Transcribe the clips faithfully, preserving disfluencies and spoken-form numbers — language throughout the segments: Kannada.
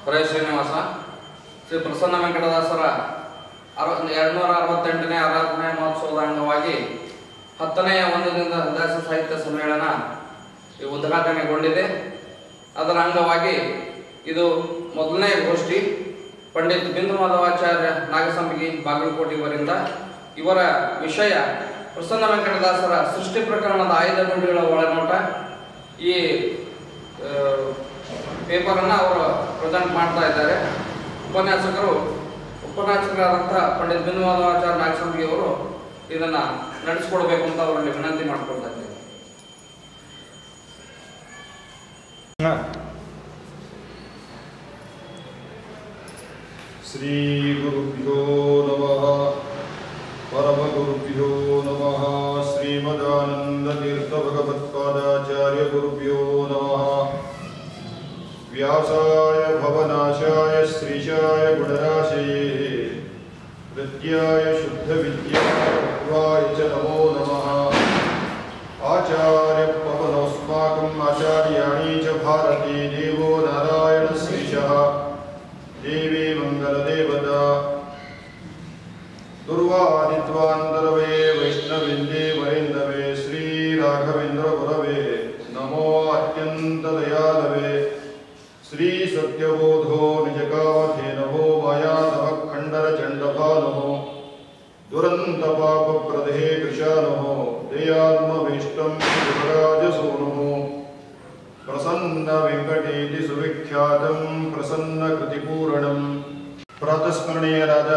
ಹೊರೆ ಶ್ರೀನಿವಾಸ ಶ್ರೀ ಪ್ರಸನ್ನ ವೆಂಕಟದಾಸರ ಅರವ ಎರಡುನೂರ ಅರವತ್ತೆಂಟನೇ ಆರಾಧನೆ ಮಹೋತ್ಸವದ ಅಂಗವಾಗಿ ಹತ್ತನೆಯ ಒಂದು ದಿನದ ಹರಿದಾಸ ಸಾಹಿತ್ಯ ಸಮ್ಮೇಳನ ಉದ್ಘಾಟನೆಗೊಂಡಿದೆ. ಅದರ ಅಂಗವಾಗಿ ಇದು ಮೊದಲನೇ ಗೋಷ್ಠಿ. ಪಂಡಿತ್ ಬಿಂದು ಮಾಧವಾಚಾರ್ಯ ನಾಗಸಂಪಿಗೆ ಬಾಗಲಕೋಟೆ ಇವರಿಂದ ಇವರ ವಿಷಯ ಪ್ರಸನ್ನ ವೆಂಕಟದಾಸರ ಸೃಷ್ಟಿ ಪ್ರಕರಣದ ಆಯ್ದ ನುಡಿಗಳ ಒಳನೋಟ. ಈ ಪೇಪರನ್ನು ಅವರು ಪ್ರೆಸೆಂಟ್ ಮಾಡ್ತಾ ಇದ್ದಾರೆ. ಉಪನ್ಯಾಸಕರು ಉಪನ್ಯಾಸಕರಾದಂತಹ ಪಂಡಿತ್ ಬಿಂದು ಮಾಧವಾಚಾರ್ಯ ನಾಗಸಂಪಿಗೆ ಅವರು ಇದನ್ನ ನಡೆಸಿಕೊಡ್ಬೇಕು ಅಂತ ಅವರಲ್ಲಿ ವಿನಂತಿ ಮಾಡಿಕೊಳ್ತಾ ಇದ್ದೇವೆ. ಶ್ರೀ ಗುರುಭ್ಯೋ ನಮಃ. ಪರಮ ಗುರುಭ್ಯೋ ನಮಃ. ಶ್ರೀಮದಾನಂದ ತೀರ್ಥ ಭಗವತ್ಪಾದಾಚಾರ್ಯ ಗುರುಭ್ಯೋ ನಮಃ. ವ್ಯಾಸಾಯ ಭವನಾಶಾಯ ಶ್ರೀಶಾಯ ಗುಣರಾಶಯೇ ಹೃದ್ಯಾಯ ಶುದ್ಧ ವಿದ್ಯಾಯ ಚ ನಮೋ ನಮಃ. ಆಚಾರ್ಯ ಪವನೋಸ್ಮಾಕಂ ಆಚಾರ್ಯಾಣಿ ಚ ಭಾರತೀ ದೇವೋ ನಾರಾಯಣ ಶ್ರೀಶಃ ದೇವಿ ಮಂಗಲದೇವತಾ ದುರ್ವಾದಿತ್ವಾಂತರವೇ ವೈಷ್ಣವಿಂದೇ ವರೇಂದವೇ ಶ್ರೀ ರಾಘವೇಂದ್ರ ಗುರವೇ ನಮೋ ಅತ್ಯಂತ ದಯಾಲವೇ. ಶ್ರೀ ಸತ್ಯಬೋಧೋ ನಿಜಕಾವಧೇನವೋ ಮಾಯಾದವ ಖಂಡರ ಚಂಡಭಾನೋ ದುರಂತ ಪಾಪ ಪ್ರದೇ ಕೃಶಾನೋ ದಯಾತ್ಮಭೀಷ್ಟಂ ಯುವರಾಜಸೂನು ಪ್ರಸನ್ನ ವೆಂಕಟೇತಿ ಸುವಿಖ್ಯಾತಂ ಪ್ರಸನ್ನ ಕೃತಿಪೂರಣಂ. ಪ್ರಾತಸ್ಮರಣೀಯರಾದ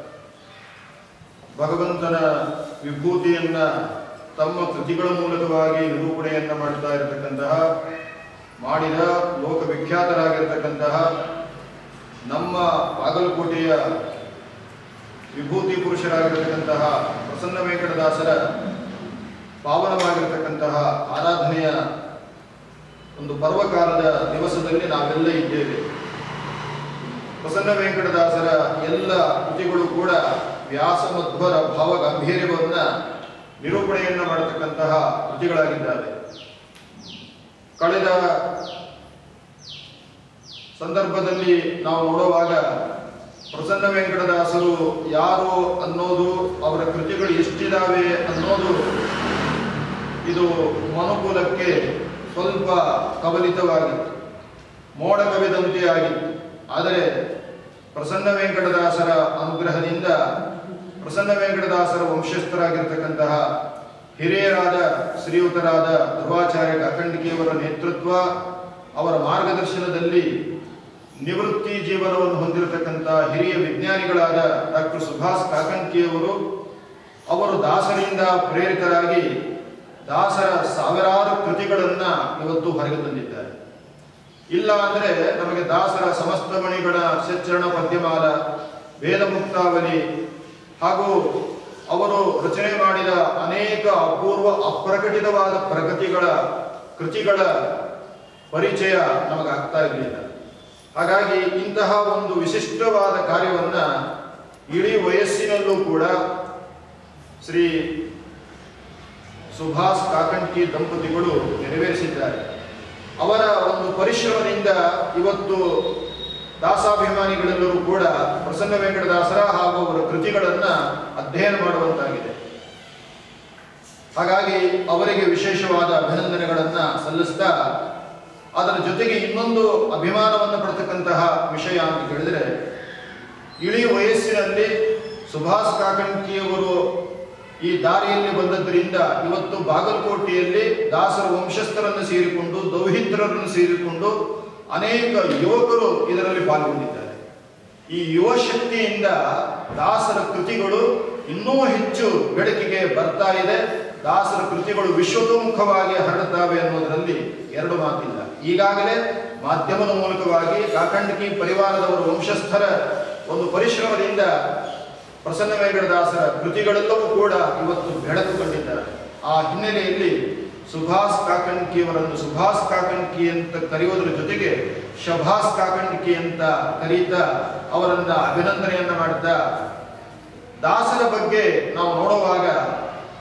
ಭಗವಂತನ ವಿಭೂತಿಯನ್ನ ತಮ್ಮ ಕೃತಿಗಳ ಮೂಲಕವಾಗಿ ನಿರೂಪಣೆಯನ್ನ ಮಾಡ್ತಾ ಇರತಕ್ಕಂತಹ ಮಾಡಿದ ಲೋಕವಿಖ್ಯಾತರಾಗಿರ್ತಕ್ಕಂತಹ ನಮ್ಮ ಬಾಗಲಕೋಟೆಯ ವಿಭೂತಿ ಪುರುಷರಾಗಿರ್ತಕ್ಕಂತಹ ಪ್ರಸನ್ನ ವೆಂಕಟದಾಸರ ಪಾವನವಾಗಿರತಕ್ಕಂತಹ ಆರಾಧನೆಯ ಒಂದು ಪರ್ವಕಾಲದ ದಿವಸದಲ್ಲಿ ನಾವೆಲ್ಲ ಇದ್ದೇವೆ. ಪ್ರಸನ್ನ ವೆಂಕಟದಾಸರ ಎಲ್ಲ ಕೃತಿಗಳು ಕೂಡ ವ್ಯಾಸ ಮಧ್ವರ ಭಾವ ಗಾಂಭೀರ್ಯವನ್ನ ನಿರೂಪಣೆಯನ್ನ ಮಾಡತಕ್ಕಂತಹ ಕೃತಿಗಳಾಗಿದ್ದಾವೆ. ಕಳೆದ ಸಂದರ್ಭದಲ್ಲಿ ನಾವು ನೋಡುವಾಗ ಪ್ರಸನ್ನ ವೆಂಕಟದಾಸರು ಯಾರು ಅನ್ನೋದು, ಅವರ ಕೃತಿಗಳು ಎಷ್ಟಿದಾವೆ ಅನ್ನೋದು ಇದು ಮನುಕುಲಕ್ಕೆ ಸ್ವಲ್ಪ ಕವಲಿತವಾಗಿತ್ತು, ಮೋಡ ಕವಿದಂತೆ ಆಗಿತ್ತು. ಆದರೆ ಪ್ರಸನ್ನ ವೆಂಕಟದಾಸರ ಅನುಗ್ರಹದಿಂದ ಪ್ರಸನ್ನ ವೆಂಕಟದಾಸರ ವಂಶಸ್ಥರಾಗಿರ್ತಕ್ಕಂತಹ ಹಿರಿಯರಾದ ಶ್ರೀಯುತರಾದ ಧ್ರುವಾಚಾರ್ಯ ಕಾಕಂಡಿಕೆಯವರ ನೇತೃತ್ವ, ಅವರ ಮಾರ್ಗದರ್ಶನದಲ್ಲಿ ನಿವೃತ್ತಿ ಜೀವನವನ್ನು ಹೊಂದಿರತಕ್ಕಂಥ ಹಿರಿಯ ವಿಜ್ಞಾನಿಗಳಾದ ಡಾಕ್ಟರ್ ಸುಭಾಷ್ ಕಾಕಂಡಿಕೆಯವರು ಅವರು ದಾಸರಿಂದ ಪ್ರೇರಿತರಾಗಿ ದಾಸರ ಸಾವಿರಾರು ಕೃತಿಗಳನ್ನ ಇವತ್ತು ಹೊರಗೆ ತಂದಿದ್ದಾರೆ. ಇಲ್ಲ ಅಂದರೆ ನಮಗೆ ದಾಸರ ಸಮಸ್ತ ಮಣಿಗಳ ಸಚ್ಚರಣ ಪದ್ಯಮಾಲ, ವೇದ ಮುಕ್ತಾವಲಿ ಹಾಗೂ ಅವರು ರಚನೆ ಮಾಡಿದ ಅನೇಕ ಅಪೂರ್ವ ಅಪ್ರಕಟಿತವಾದ ಪ್ರಗತಿಗಳ ಕೃತಿಗಳ ಪರಿಚಯ ನಮಗಾಗ್ತಾ ಇರಲಿಲ್ಲ. ಹಾಗಾಗಿ ಇಂತಹ ಒಂದು ವಿಶಿಷ್ಟವಾದ ಕಾರ್ಯವನ್ನ ಇಡೀ ವಯಸ್ಸಿನಲ್ಲೂ ಕೂಡ ಶ್ರೀ ಸುಭಾಷ್ ಕಾಕಂಡ್ಕಿ ದಂಪತಿಗಳು ನೆರವೇರಿಸಿದ್ದಾರೆ. ಅವರ ಒಂದು ಪರಿಶ್ರಮದಿಂದ ಇವತ್ತು ದಾಸಾಭಿಮಾನಿಗಳೆಲ್ಲರೂ ಕೂಡ ಪ್ರಸನ್ನ ವೆಂಕಟದಾಸರ ಹಾಗೂ ಅವರ ಕೃತಿಗಳನ್ನ ಅಧ್ಯಯನ ಮಾಡುವಂತಾಗಿದೆ. ಹಾಗಾಗಿ ಅವರಿಗೆ ವಿಶೇಷವಾದ ಅಭಿನಂದನೆಗಳನ್ನ ಸಲ್ಲಿಸ್ತಾ, ಅದರ ಜೊತೆಗೆ ಇನ್ನೊಂದು ಅಭಿಮಾನವನ್ನು ಪಡ್ತಕ್ಕಂತಹ ವಿಷಯ ಅಂತ ಕೇಳಿದರೆ, ಇಳಿ ವಯಸ್ಸಿನಲ್ಲಿ ಸುಭಾಷ್ ಕಾಕಂಡ್ಕಿಯವರು ಈ ದಾರಿಯಲ್ಲಿ ಬಂದದ್ದರಿಂದ ಇವತ್ತು ಬಾಗಲಕೋಟೆಯಲ್ಲಿ ದಾಸರ ವಂಶಸ್ಥರನ್ನು ಸೇರಿಕೊಂಡು, ದೌಹಿತ್ರರನ್ನು ಸೇರಿಕೊಂಡು ಅನೇಕ ಯುವಕರು ಇದರಲ್ಲಿ ಪಾಲ್ಗೊಂಡಿದ್ದಾರೆ. ಈ ಯುವ ಶಕ್ತಿಯಿಂದ ದಾಸರ ಕೃತಿಗಳು ಇನ್ನೂ ಹೆಚ್ಚು ಬೆಳಕಿಗೆ ಬರ್ತಾ ಇದೆ. ದಾಸರ ಕೃತಿಗಳು ವಿಶ್ವತೋಮುಖವಾಗಿ ಹರಡುತ್ತವೆ ಅನ್ನೋದರಲ್ಲಿ ಎರಡು ಮಾತಿಲ್ಲ. ಈಗಾಗಲೇ ಮಾಧ್ಯಮದ ಮೂಲಕವಾಗಿ ಕಾಕಂಡ್ಕಿ ಪರಿವಾರದವರ ವಂಶಸ್ಥರ ಒಂದು ಪರಿಶ್ರಮದಿಂದ ಪ್ರಸನ್ನ ವೆಂಕಟದಾಸರ ಕೃತಿಗಳೆಲ್ಲವೂ ಕೂಡ ಇವತ್ತು ಬೆಳಕು ಕಂಡಿದ್ದಾರೆ. ಆ ಹಿನ್ನೆಲೆಯಲ್ಲಿ ಸುಭಾಷ್ ಕಾಕಂಡ್ಕಿಯವರನ್ನು ಸುಭಾಷ್ ಕಾಕಂಡ್ಕಿ ಅಂತ ಕರೆಯುವುದರ ಜೊತೆಗೆ ಶಭಾಷ್ ಕಾಕಂಡ್ಕಿ ಅಂತ ಕರೀತಾ ಅವರನ್ನ ಅಭಿನಂದನೆಯನ್ನ ಮಾಡ್ತಾ, ದಾಸರ ಬಗ್ಗೆ ನಾವು ನೋಡುವಾಗ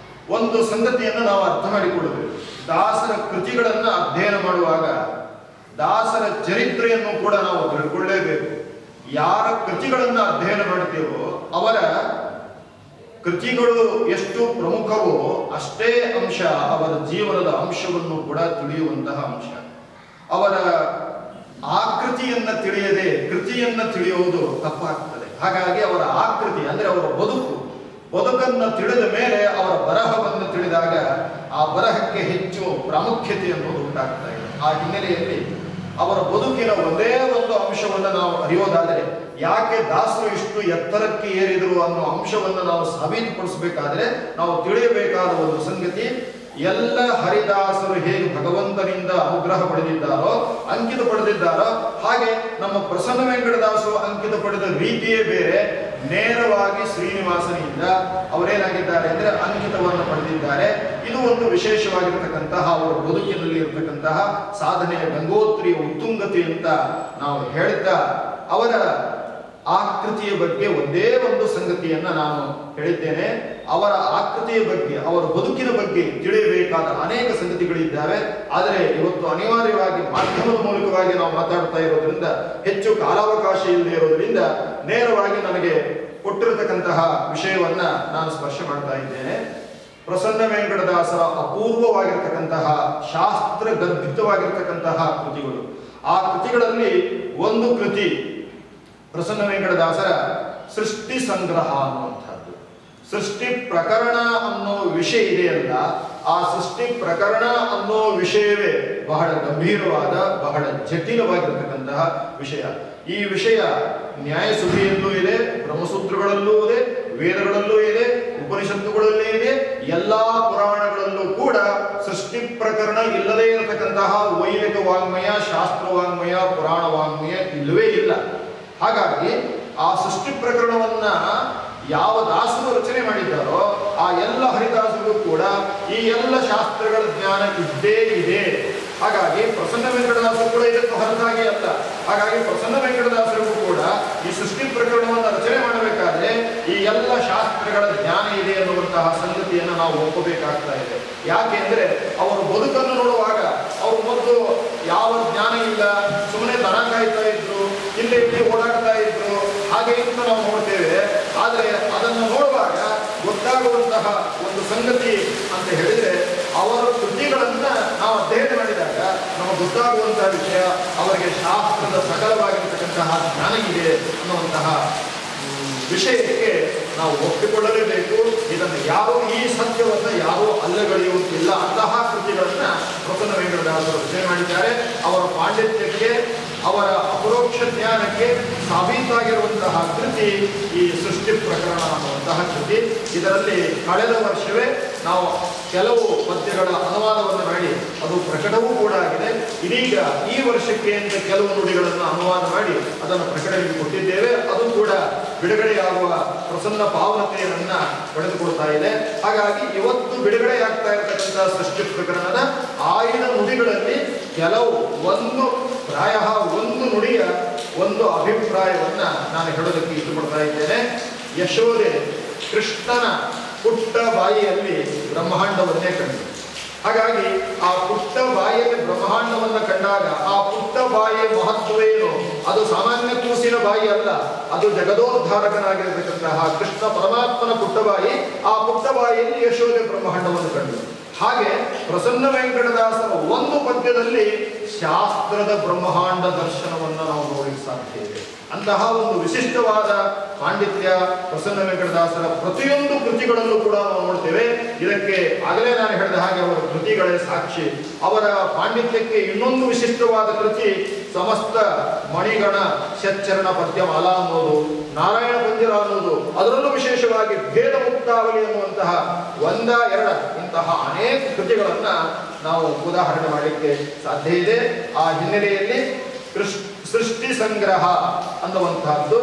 ಒಂದು ಸಂಗತಿಯನ್ನು ನಾವು ಅರ್ಥ ಮಾಡಿಕೊಳ್ಳಬೇಕು. ದಾಸರ ಕೃತಿಗಳನ್ನು ಅಧ್ಯಯನ ಮಾಡುವಾಗ ದಾಸರ ಚರಿತ್ರೆಯನ್ನು ಕೂಡ ನಾವು ತಿಳ್ಕೊಳ್ಳೇಬೇಕು. ಯಾರ ಕೃತಿಗಳನ್ನು ಅಧ್ಯಯನ ಮಾಡ್ತೀವೋ ಅವರ ಕೃತಿಗಳು ಎಷ್ಟು ಪ್ರಮುಖವೋ ಅಷ್ಟೇ ಅಂಶ ಅವರ ಜೀವನದ ಅಂಶವನ್ನು ಕೂಡ ತಿಳಿಯುವಂತಹ ಅಂಶ. ಅವರ ಆಕೃತಿಯನ್ನ ತಿಳಿಯದೆ ಕೃತಿಯನ್ನ ತಿಳಿಯುವುದು ತಪ್ಪಾಗ್ತದೆ. ಹಾಗಾಗಿ ಅವರ ಆಕೃತಿ ಅಂದ್ರೆ ಅವರ ಬದುಕು ಬದುಕನ್ನು ತಿಳಿದ ಮೇಲೆ ಅವರ ಬರಹವನ್ನು ತಿಳಿದಾಗ ಆ ಬರಹಕ್ಕೆ ಹೆಚ್ಚು ಪ್ರಾಮುಖ್ಯತೆ ಅನ್ನೋದು ಉಂಟಾಗ್ತಾ ಇದೆ. ಆ ಹಿನ್ನೆಲೆಯಲ್ಲಿ ಅವರ ಬದುಕಿನ ಒಂದೇ ಒಂದು ಅಂಶವನ್ನು ನಾವು ಅರಿಯೋದಾದರೆ, ಯಾಕೆ ದಾಸರು ಇಷ್ಟು ಎತ್ತರಕ್ಕೆ ಏರಿದರು ಅನ್ನೋ ಅಂಶವನ್ನು ನಾವು ಸಾಬೀತುಪಡಿಸಬೇಕಾದ್ರೆ ನಾವು ತಿಳಿಯಬೇಕಾದ ಒಂದು ಸಂಗತಿ, ಎಲ್ಲ ಹರಿದಾಸರು ಹೇಗೆ ಭಗವಂತನಿಂದ ಅನುಗ್ರಹ ಪಡೆದಿದ್ದಾರೋ ಅಂಕಿತ ಪಡೆದಿದ್ದಾರೋ ಹಾಗೆ ನಮ್ಮ ಪ್ರಸನ್ನ ವೆಂಕಟದಾಸರು ಅಂಕಿತ ಪಡೆದ ರೀತಿಯೇ ಬೇರೆ. ನೇರವಾಗಿ ಶ್ರೀನಿವಾಸನಿಂದ ಅವರೇನಾಗಿದ್ದಾರೆ ಅಂದ್ರೆ ಅಂಕಿತವನ್ನು ಪಡೆದಿದ್ದಾರೆ. ಇದು ಒಂದು ವಿಶೇಷವಾಗಿರತಕ್ಕಂತಹ ಅವರ ಬದುಕಿನಲ್ಲಿ ಇರತಕ್ಕಂತಹ ಸಾಧನೆಯ ಗಂಗೋತ್ರಿಯ ಉತ್ತುಂಗತೆ ಅಂತ ನಾವು ಹೇಳ್ತಾ, ಅವರ ಆಕೃತಿಯ ಬಗ್ಗೆ ಒಂದೇ ಒಂದು ಸಂಗತಿಯನ್ನ ನಾನು ಹೇಳಿದ್ದೇನೆ. ಅವರ ಆಕೃತಿಯ ಬಗ್ಗೆ ಅವರ ಬದುಕಿನ ಬಗ್ಗೆ ತಿಳಿಯಬೇಕಾದ ಅನೇಕ ಸಂಗತಿಗಳಿದ್ದಾವೆ. ಆದರೆ ಇವತ್ತು ಅನಿವಾರ್ಯವಾಗಿ ಮಾಧ್ಯಮದ ಮೂಲಕವಾಗಿ ನಾವು ಮಾತಾಡ್ತಾ ಇರೋದ್ರಿಂದ ಹೆಚ್ಚು ಕಾಲಾವಕಾಶ ಇಲ್ಲದೆ ಇರೋದ್ರಿಂದ ನೇರವಾಗಿ ನನಗೆ ಕೊಟ್ಟಿರತಕ್ಕಂತಹ ವಿಷಯವನ್ನ ನಾನು ಸ್ಪರ್ಶ ಮಾಡ್ತಾ ಇದ್ದೇನೆ. ಪ್ರಸನ್ನ ವೆಂಕಟದಾಸರ ಅಪೂರ್ವವಾಗಿರ್ತಕ್ಕಂತಹ ಶಾಸ್ತ್ರ ಗರ್ಭಿತವಾಗಿರ್ತಕ್ಕಂತಹ ಕೃತಿಗಳು. ಆ ಕೃತಿಗಳಲ್ಲಿ ಒಂದು ಕೃತಿ ಪ್ರಸನ್ನ ವೆಂಕಟದಾಸರ ಸೃಷ್ಟಿ ಸಂಗ್ರಹ ಅನ್ನುವಂಥದ್ದು. ಸೃಷ್ಟಿ ಪ್ರಕರಣ ಅನ್ನೋ ವಿಷಯ ಇದೆಯಲ್ಲ, ಆ ಸೃಷ್ಟಿ ಪ್ರಕರಣ ಅನ್ನೋ ವಿಷಯವೇ ಬಹಳ ಗಂಭೀರವಾದ ಬಹಳ ಜಟಿಲವಾಗಿರತಕ್ಕಂತಹ ವಿಷಯ. ಈ ವಿಷಯ ನ್ಯಾಯಸುಧಿಯಲ್ಲೂ ಇದೆ, ಬ್ರಹ್ಮಸೂತ್ರಗಳಲ್ಲೂ ಇದೆ, ವೇದಗಳಲ್ಲೂ ಇದೆ, ಉಪನಿಷತ್ತುಗಳಲ್ಲೇ ಇದೆ, ಎಲ್ಲಾ ಪುರಾಣಗಳಲ್ಲೂ ಕೂಡ ಸೃಷ್ಟಿ ಪ್ರಕರಣ ಇಲ್ಲದೇ ಇರತಕ್ಕಂತಹ ವೈದಿಕ ವಾಂಗ್ಮಯ, ಶಾಸ್ತ್ರ ವಾಂಗ್ಮಯ, ಪುರಾಣ ವಾಂಗ್ಮಯ ಇಲ್ಲವೇ ಇಲ್ಲ. ಹಾಗಾಗಿ ಆ ಸೃಷ್ಟಿ ಪ್ರಕರಣವನ್ನ ಯಾವ ದಾಸರು ರಚನೆ ಮಾಡಿದ್ದಾರೋ ಆ ಎಲ್ಲ ಹರಿದಾಸರಿಗೂ ಕೂಡ ಈ ಎಲ್ಲ ಶಾಸ್ತ್ರಗಳ ಜ್ಞಾನ ಇದ್ದೇ ಇದೆ. ಹಾಗಾಗಿ ಪ್ರಸನ್ನ ವೆಂಕಟದಾಸರು ಕೂಡ ಇದಕ್ಕೆ ಹೊರತಾಗಿ ಅಲ್ಲ. ಹಾಗಾಗಿ ಪ್ರಸನ್ನ ವೆಂಕಟದಾಸರಿಗೂ ಕೂಡ ಈ ಸೃಷ್ಟಿ ಪ್ರಕರಣವನ್ನು ರಚನೆ ಮಾಡಬೇಕಾದ್ರೆ ಈ ಎಲ್ಲ ಶಾಸ್ತ್ರಗಳ ಜ್ಞಾನ ಇದೆ ಅನ್ನುವಂತಹ ಸಂಗತಿಯನ್ನು ನಾವು ಒಪ್ಪಬೇಕಾಗ್ತಾ ಇದೆ. ಯಾಕೆ ಅಂದ್ರೆ ಅವರು ಬದುಕನ್ನು ನೋಡುವಾಗ ಅವರು ಮೊದಲು ಯಾವ ಜ್ಞಾನ ಇಲ್ಲ, ಸುಮ್ಮನೆ ದನ ಕಾಯ್ತಾ ಇದ್ರು, ಇಲ್ಲಿ ಇಲ್ಲಿ ಓಡಾಡ್ತಾ ಇದ್ರು, ಹಾಗೆ ಅಂತ ನಾವು ನೋಡ್ತೇವೆ. ಆದರೆ ಅದನ್ನು ನೋಡುವಾಗ ಗೊತ್ತಾಗುವಂತಹ ಒಂದು ಸಂಗತಿ ಅಂತ ಹೇಳಿದ್ರೆ, ಅವರ ಕೃತಿಗಳನ್ನ ನಾವು ಅಧ್ಯಯನ ಮಾಡಿದಾಗ ನಮಗೆ ಗೊತ್ತಾಗುವಂತಹ ವಿಷಯ, ಅವರಿಗೆ ಶಾಸ್ತ್ರದ ಸಕಲವಾಗಿರತಕ್ಕಂತಹ ಜ್ಞಾನ ಇದೆ ಅನ್ನುವಂತಹ ವಿಷಯಕ್ಕೆ ನಾವು ಒಪ್ಪಿಕೊಳ್ಳಲೇಬೇಕು. ಇದನ್ನು ಯಾರು ಈ ಸತ್ಯವನ್ನು ಯಾರೂ ಅಲ್ಲಗಳೆಯುವಂತಿಲ್ಲ. ಅಂತಹ ಕೃತಿಗಳನ್ನ ಪ್ರಸನ್ನ ವೆಂಕಟದಾಸರು ರಚನೆ ಮಾಡಿದ್ದಾರೆ. ಅವರ ಪಾಂಡಿತ್ಯಕ್ಕೆ, ಅವರ ಅಪರೋಕ್ಷ ಜ್ಞಾನಕ್ಕೆ ಸಾಬೀತಾಗಿರುವಂತಹ ಕೃತಿ ಈ ಸೃಷ್ಟಿ ಪ್ರಕರಣ ಅನ್ನುವಂತಹ ಕೃತಿ. ಇದರಲ್ಲಿ ಕಳೆದ ವರ್ಷವೇ ನಾವು ಕೆಲವು ಪದ್ಯಗಳ ಅನುವಾದವನ್ನು ಮಾಡಿ ಅದು ಪ್ರಕಟವೂ ಕೂಡ ಆಗಿದೆ. ಇದೀಗ ಈ ವರ್ಷಕ್ಕೆ ಅಂತ ಕೆಲವು ನುಡಿಗಳನ್ನು ಅನುವಾದ ಮಾಡಿ ಅದನ್ನು ಪ್ರಕಟಣೆಗೆ ಕೊಟ್ಟಿದ್ದೇವೆ. ಅದು ಕೂಡ ಬಿಡುಗಡೆಯಾಗುವ ಪ್ರಸನ್ನ ಪಾವನತೆಯನ್ನ ಪಡೆದುಕೊಳ್ತಾ ಇದೆ. ಹಾಗಾಗಿ ಇವತ್ತು ಬಿಡುಗಡೆಯಾಗ್ತಾ ಇರತಕ್ಕಂತಹ ಸೃಷ್ಟಿ ಪ್ರಕರಣದ ಆಯ್ದ ನುಡಿಗಳಲ್ಲಿ ಕೆಲವು ಒಂದು ಪ್ರಾಯ ಒಂದು ನುಡಿಯ ಒಂದು ಅಭಿಪ್ರಾಯವನ್ನ ನಾನು ಹೇಳೋದಕ್ಕೆ ಇಷ್ಟಪಡ್ತಾ ಇದ್ದೇನೆ. ಯಶೋದೆ ಕೃಷ್ಣನ ಪುಟ್ಟ ಬಾಯಿಯಲ್ಲಿ ಬ್ರಹ್ಮಾಂಡವನ್ನೇ ಕಂಡು, ಹಾಗಾಗಿ ಆ ಪುಟ್ಟ ಬಾಯಿಯಲ್ಲಿ ಬ್ರಹ್ಮಾಂಡವನ್ನ ಕಂಡಾಗ ಆ ಪುಟ್ಟ ಬಾಯಿಯ ಮಹತ್ವವೇನು? ಅದು ಸಾಮಾನ್ಯ ಕೂಸಿನ ಬಾಯಿ ಅಲ್ಲ, ಅದು ಜಗದೋದ್ಧಾರಕನಾಗಿರತಕ್ಕಂತಹ ಕೃಷ್ಣ ಪರಮಾತ್ಮನ ಪುಟ್ಟ ಬಾಯಿ. ಆ ಪುಟ್ಟ ಬಾಯಿಯಲ್ಲಿ ಯಶೋದೆ ಬ್ರಹ್ಮಾಂಡವನ್ನು ಕಂಡು. ಹಾಗೆ ಪ್ರಸನ್ನ ವೆಂಕಟದಾಸರ ಒಂದು ಪದ್ಯದಲ್ಲಿ ಶಾಸ್ತ್ರದ ಬ್ರಹ್ಮಾಂಡ ದರ್ಶನವನ್ನು ನಾವು ನೋಡಲಿಕ್ಕೆ ಸಾಧ್ಯ ಇದೆ. ಅಂತಹ ಒಂದು ವಿಶಿಷ್ಟವಾದ ಪಾಂಡಿತ್ಯ ಪ್ರಸನ್ನ ವೆಂಕಟದಾಸರ ಪ್ರತಿಯೊಂದು ಕೃತಿಗಳಲ್ಲೂ ಕೂಡ ನಾವು ನೋಡ್ತೇವೆ. ಇದಕ್ಕೆ ಆಗಲೇ ನಾನು ಹೇಳಿದ ಹಾಗೆ ಅವರ ಕೃತಿಗಳೇ ಸಾಕ್ಷಿ. ಅವರ ಪಾಂಡಿತ್ಯಕ್ಕೆ ಇನ್ನೊಂದು ವಿಶಿಷ್ಟವಾದ ಕೃತಿ ಸಮಸ್ತ ಮಣಿಗಣ ಷಚ್ಚರಣ ಪದ್ಯಮಾಲ ಅನ್ನೋದು, ನಾರಾಯಣ ಪಂಜರ ಅನ್ನೋದು, ಅದರಲ್ಲೂ ವಿಶೇಷವಾಗಿ ಭೇದ ಮುಕ್ತಾವಲಿ ಅನ್ನುವಂತಹ ಒಂದ ಎರಡ ಇಂತಹ ಅನೇಕ ಕೃತಿಗಳನ್ನ ನಾವು ಉದಾಹರಣೆ ಮಾಡಲಿಕ್ಕೆ ಸಾಧ್ಯ ಇದೆ. ಆ ಹಿನ್ನೆಲೆಯಲ್ಲಿ ಕೃಷ್ಣ ಸೃಷ್ಟಿ ಸಂಗ್ರಹ ಅನ್ನುವಂತಹದ್ದು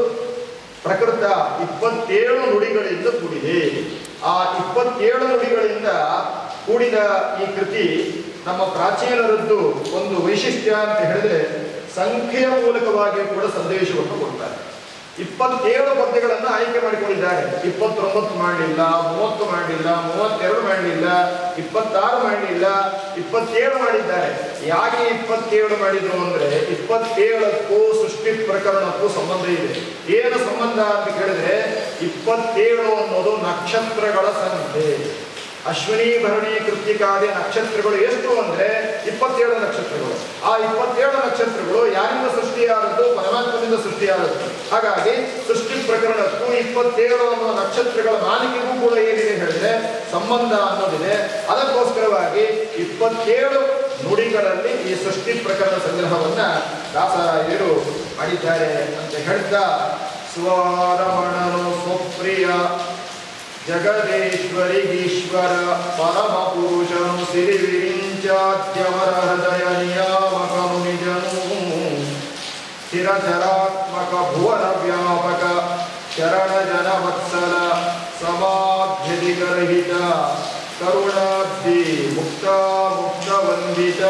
ಪ್ರಕೃತ ಇಪ್ಪತ್ತೇಳು ನುಡಿಗಳಿಂದ ಕೂಡಿದೆ. ಆ ಇಪ್ಪತ್ತೇಳು ನುಡಿಗಳಿಂದ ಕೂಡಿದ ಈ ಕೃತಿ ನಮ್ಮ ಪ್ರಾಚೀನರದ್ದು ಒಂದು ವೈಶಿಷ್ಟ್ಯ ಅಂತ ಹೇಳಿದ್ರೆ ಸಂಖ್ಯೆಯ ಮೂಲಕವಾಗಿ ಕೂಡ ಸಂದೇಶವನ್ನು ಕೊಡ್ತಾರೆ. ಇಪ್ಪತ್ತೇಳು ಪದ್ಯಗಳನ್ನು ಆಯ್ಕೆ ಮಾಡಿಕೊಂಡಿದ್ದಾರೆ. ಇಪ್ಪತ್ತೊಂಬತ್ತು ಮಾಡಲಿಲ್ಲ, ಮೂವತ್ತು ಮಾಡಲಿಲ್ಲ, ಮೂವತ್ತೆರಡು ಮಾಡಲಿಲ್ಲ, ಇಪ್ಪತ್ತಾರು ಮಾಡಲಿಲ್ಲ, ಇಪ್ಪತ್ತೇಳು ಮಾಡಿದ್ದಾರೆ. ಯಾಕೆ ಇಪ್ಪತ್ತೇಳು ಮಾಡಿದ್ರು ಅಂದ್ರೆ ಇಪ್ಪತ್ತೇಳಕ್ಕೂ ಸೃಷ್ಟಿ ಪ್ರಕರಣಕ್ಕೂ ಸಂಬಂಧ ಇದೆ. ಏನು ಸಂಬಂಧ ಅಂತ ಕೇಳಿದ್ರೆ ಇಪ್ಪತ್ತೇಳು ಅನ್ನೋದು ನಕ್ಷತ್ರಗಳ ಸಂಖ್ಯೆ. ಅಶ್ವಿನಿ ಭರಣಿ ಕೃತ್ತಿಕಾದಿ ನಕ್ಷತ್ರಗಳು ಎಷ್ಟು ಅಂದ್ರೆ ಇಪ್ಪತ್ತೇಳು ನಕ್ಷತ್ರಗಳು. ಆ ಇಪ್ಪತ್ತೇಳು ನಕ್ಷತ್ರಗಳು ಯಾರಿಂದ ಸೃಷ್ಟಿಯಾದದ್ದು? ಪರಮಾತ್ಮನಿಂದ ಸೃಷ್ಟಿಯಾದದ್ದು. ಹಾಗಾಗಿ ಸೃಷ್ಟಿ ಪ್ರಕರಣಕ್ಕೂ ಇಪ್ಪತ್ತೇಳು ಅನ್ನುವ ನಕ್ಷತ್ರಗಳ ಮಾಲಿಕೆಗೂ ಕೂಡ ಏನಿದೆ ಹೇಳಿದ್ರೆ ಸಂಬಂಧ ಅನ್ನೋದಿದೆ. ಅದಕ್ಕೋಸ್ಕರವಾಗಿ ಇಪ್ಪತ್ತೇಳು ನುಡಿಗಳಲ್ಲಿ ಈ ಸೃಷ್ಟಿ ಪ್ರಕರಣ ಸಂಗ್ರಹವನ್ನ ದಾಸರಾಯರು ಮಾಡಿದ್ದಾರೆ ಅಂತ ಹೇಳ್ತಾ, ಸ್ವರಮಣನು ಸ್ವಪ್ರಿಯ ಜಗದೇಶ್ವರಿಗೀಶ್ವರ ಪರಮ ಪುರುಷನು ಸಿರಿ ವಿರಿಂಚಾದ್ಯವರ ಹೃದಯ ನಿಯಾಮಕನು ನಿಜನು ಸ್ಥಿರಚರಾತ್ಮಕ ಭುವನ ವ್ಯಾಪಕ ಶರಣ ಜನ ವತ್ಸಲ ಸಮಾಧ್ಯಧಿಗರಹಿತ ಕರುಣಾಬ್ಧಿ ಮುಕ್ತ ಮುಕ್ತ ವಂದಿತ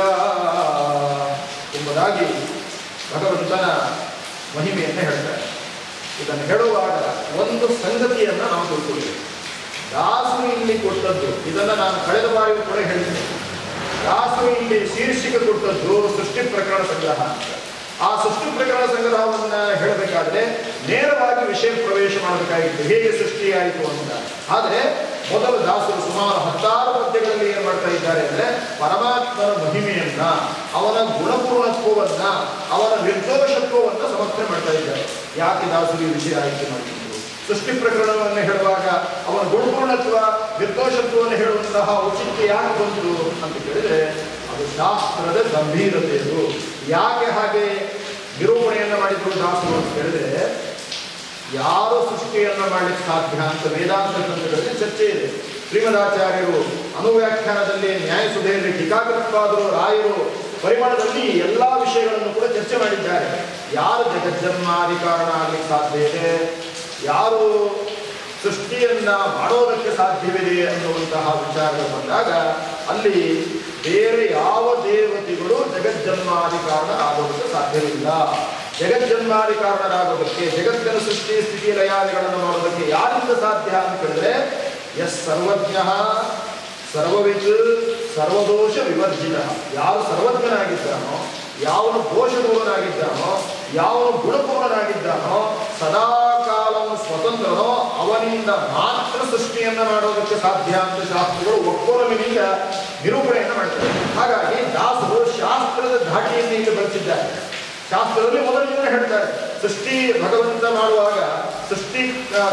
ಎಂಬುದಾಗಿ ಭಗವಂತನ ಮಹಿಮೆಯನ್ನು ಹೇಳ್ತಾರೆ. ಇದನ್ನು ಹೇಳುವಾಗ ಒಂದು ಸಂಗತಿಯನ್ನು ನಾವು ತಿಳ್ಕೊಳ್ಳಿ. ದಾಸರು ಇಲ್ಲಿ ಕೊಟ್ಟದ್ದು, ಇದನ್ನ ನಾನು ಕಳೆದ ಬಾರಿ ಕೂಡ ಹೇಳಿದ್ದೆ. ದಾಸರು ಇಲ್ಲಿ ಶೀರ್ಷಿಕೆ ಕೊಟ್ಟದ್ದು ಸೃಷ್ಟಿ ಪ್ರಕರಣ ಸಂಗ್ರಹ ಅಂತ. ಆ ಸೃಷ್ಟಿ ಪ್ರಕರಣ ಸಂಗ್ರಹವನ್ನ ಹೇಳಬೇಕಾದ್ರೆ ನೇರವಾಗಿ ವಿಷಯ ಪ್ರವೇಶ ಮಾಡಬೇಕಾಗಿತ್ತು, ಹೇಗೆ ಸೃಷ್ಟಿಯಾಯಿತು ಅಂತ. ಆದರೆ ಮೊದಲು ದಾಸರು ಸುಮಾರು ಹತ್ತಾರು ಪದ್ಯಗಳಲ್ಲಿ ಏನ್ ಮಾಡ್ತಾ ಇದ್ದಾರೆ ಅಂದ್ರೆ ಪರಮಾತ್ಮನ ಮಹಿಮೆಯನ್ನ, ಅವನ ಗುಣಪೂರ್ಣತ್ವವನ್ನ, ಅವನ ನಿರ್ದೋಷತ್ವವನ್ನ ಸಮರ್ಥನೆ ಮಾಡ್ತಾ ಇದ್ದಾರೆ. ಯಾಕೆ ದಾಸರು ಈ ವಿಷಯ ಆಯ್ಕೆ ಮಾಡಿದ್ರು? ಸೃಷ್ಟಿ ಪ್ರಕರಣವನ್ನು ಹೇಳುವಾಗ ಅವನ ಗುಣಪೂರ್ಣತ್ವ ನಿರ್ದೋಷತ್ವವನ್ನು ಹೇಳುವಂತಹ ಔಚಿತ್ಯ ಯಾಕೆ ಬಂತು ಅಂತ ಕೇಳಿದ್ರೆ ಅದು ಶಾಸ್ತ್ರದ ಗಂಭೀರತೆಯದು. ಯಾಕೆ ಹಾಗೆ ನಿರೂಪಣೆಯನ್ನ ಮಾಡಿದ್ರು ದಾಸರು ಅಂತ ಹೇಳಿದ್ರೆ, ಯಾರು ಸೃಷ್ಟಿಯನ್ನ ಮಾಡಲಿಕ್ಕೆ ಸಾಧ್ಯ ಅಂತ ವೇದಾಂತ ಗ್ರಂಥಗಳಲ್ಲಿ ಚರ್ಚೆ ಇದೆ. ಶ್ರೀಮದಾಚಾರ್ಯರು ಅನುವ್ಯಾಖ್ಯಾನದಲ್ಲಿ, ನ್ಯಾಯಸುಧೆಯಲ್ಲಿ, ಟೀಕಾಕೃತ್ಪಾದರು, ರಾಯರು ಪರಿಮಾಣದಲ್ಲಿ ಎಲ್ಲಾ ವಿಷಯಗಳನ್ನು ಕೂಡ ಚರ್ಚೆ ಮಾಡಿದ್ದಾರೆ. ಯಾರು ಜಗಜ್ಜನ್ಮಾದಿ ಕಾರಣ ಆಗಲಿಕ್ಕೆ ಸಾಧ್ಯ ಇದೆ, ಯಾರು ಸೃಷ್ಟಿಯನ್ನ ಮಾಡೋದಕ್ಕೆ ಸಾಧ್ಯವಿದೆ ಅನ್ನುವಂತಹ ವಿಚಾರಗಳು ಬಂದಾಗ ಅಲ್ಲಿ ಬೇರೆ ಯಾವ ದೇವತೆಗಳು ಜಗಜ್ಜನ್ಮಾದಿ ಕಾರಣ ಆಗೋದಕ್ಕೆ ಸಾಧ್ಯವಿಲ್ಲ. ಜಗಜ್ಜನ್ಮಾದಿ ಕಾರಣರಾಗೋದಕ್ಕೆ, ಜಗತ್ತಿನ ಸೃಷ್ಟಿ ಸ್ಥಿತಿ ಲಯಾದಿಗಳನ್ನು ಮಾಡೋದಕ್ಕೆ ಯಾರಿಂದ ಸಾಧ್ಯ ಅಂತ ಹೇಳಿದ್ರೆ ಎಸ್ ಸರ್ವಜ್ಞ ಸರ್ವವಿತ್ ಸರ್ವದೋಷ ವಿವರ್ಜಿತ. ಯಾರು ಸರ್ವಜ್ಞನಾಗಿದ್ದಾನೋ, ಯಾವನು ದೋಷದೂರನಾಗಿದ್ದಾನೋ, ಯಾವನು ಗುಣಪೂರ್ಣನಾಗಿದ್ದಾನೋ, ಸದಾ ಕಾಲವನ್ನು ಸ್ವತಂತ್ರನೋ ಅವನಿಂದ ಮಾತ್ರ ಸೃಷ್ಟಿಯನ್ನ ಮಾಡೋದಕ್ಕೆ ಸಾಧ್ಯ ಅಂತ ಶಾಸ್ತ್ರಗಳು ಒಕ್ಕೊರಲಿನಿಂದ ನಿರೂಪಣೆಯನ್ನು ಮಾಡ್ತಾರೆ. ಹಾಗಾಗಿ ದಾಸರು ಶಾಸ್ತ್ರದ ಧಾಟಿಯನ್ನು ಇಲ್ಲಿ ಬಳಸಿದ್ದಾರೆ. ಶಾಸ್ತ್ರದಲ್ಲಿ ಮೊದಲಿನಿಂದ ಹೇಳ್ತಾರೆ, ಸೃಷ್ಟಿ ಭಗವಂತ ಮಾಡುವಾಗ ಸೃಷ್ಟಿ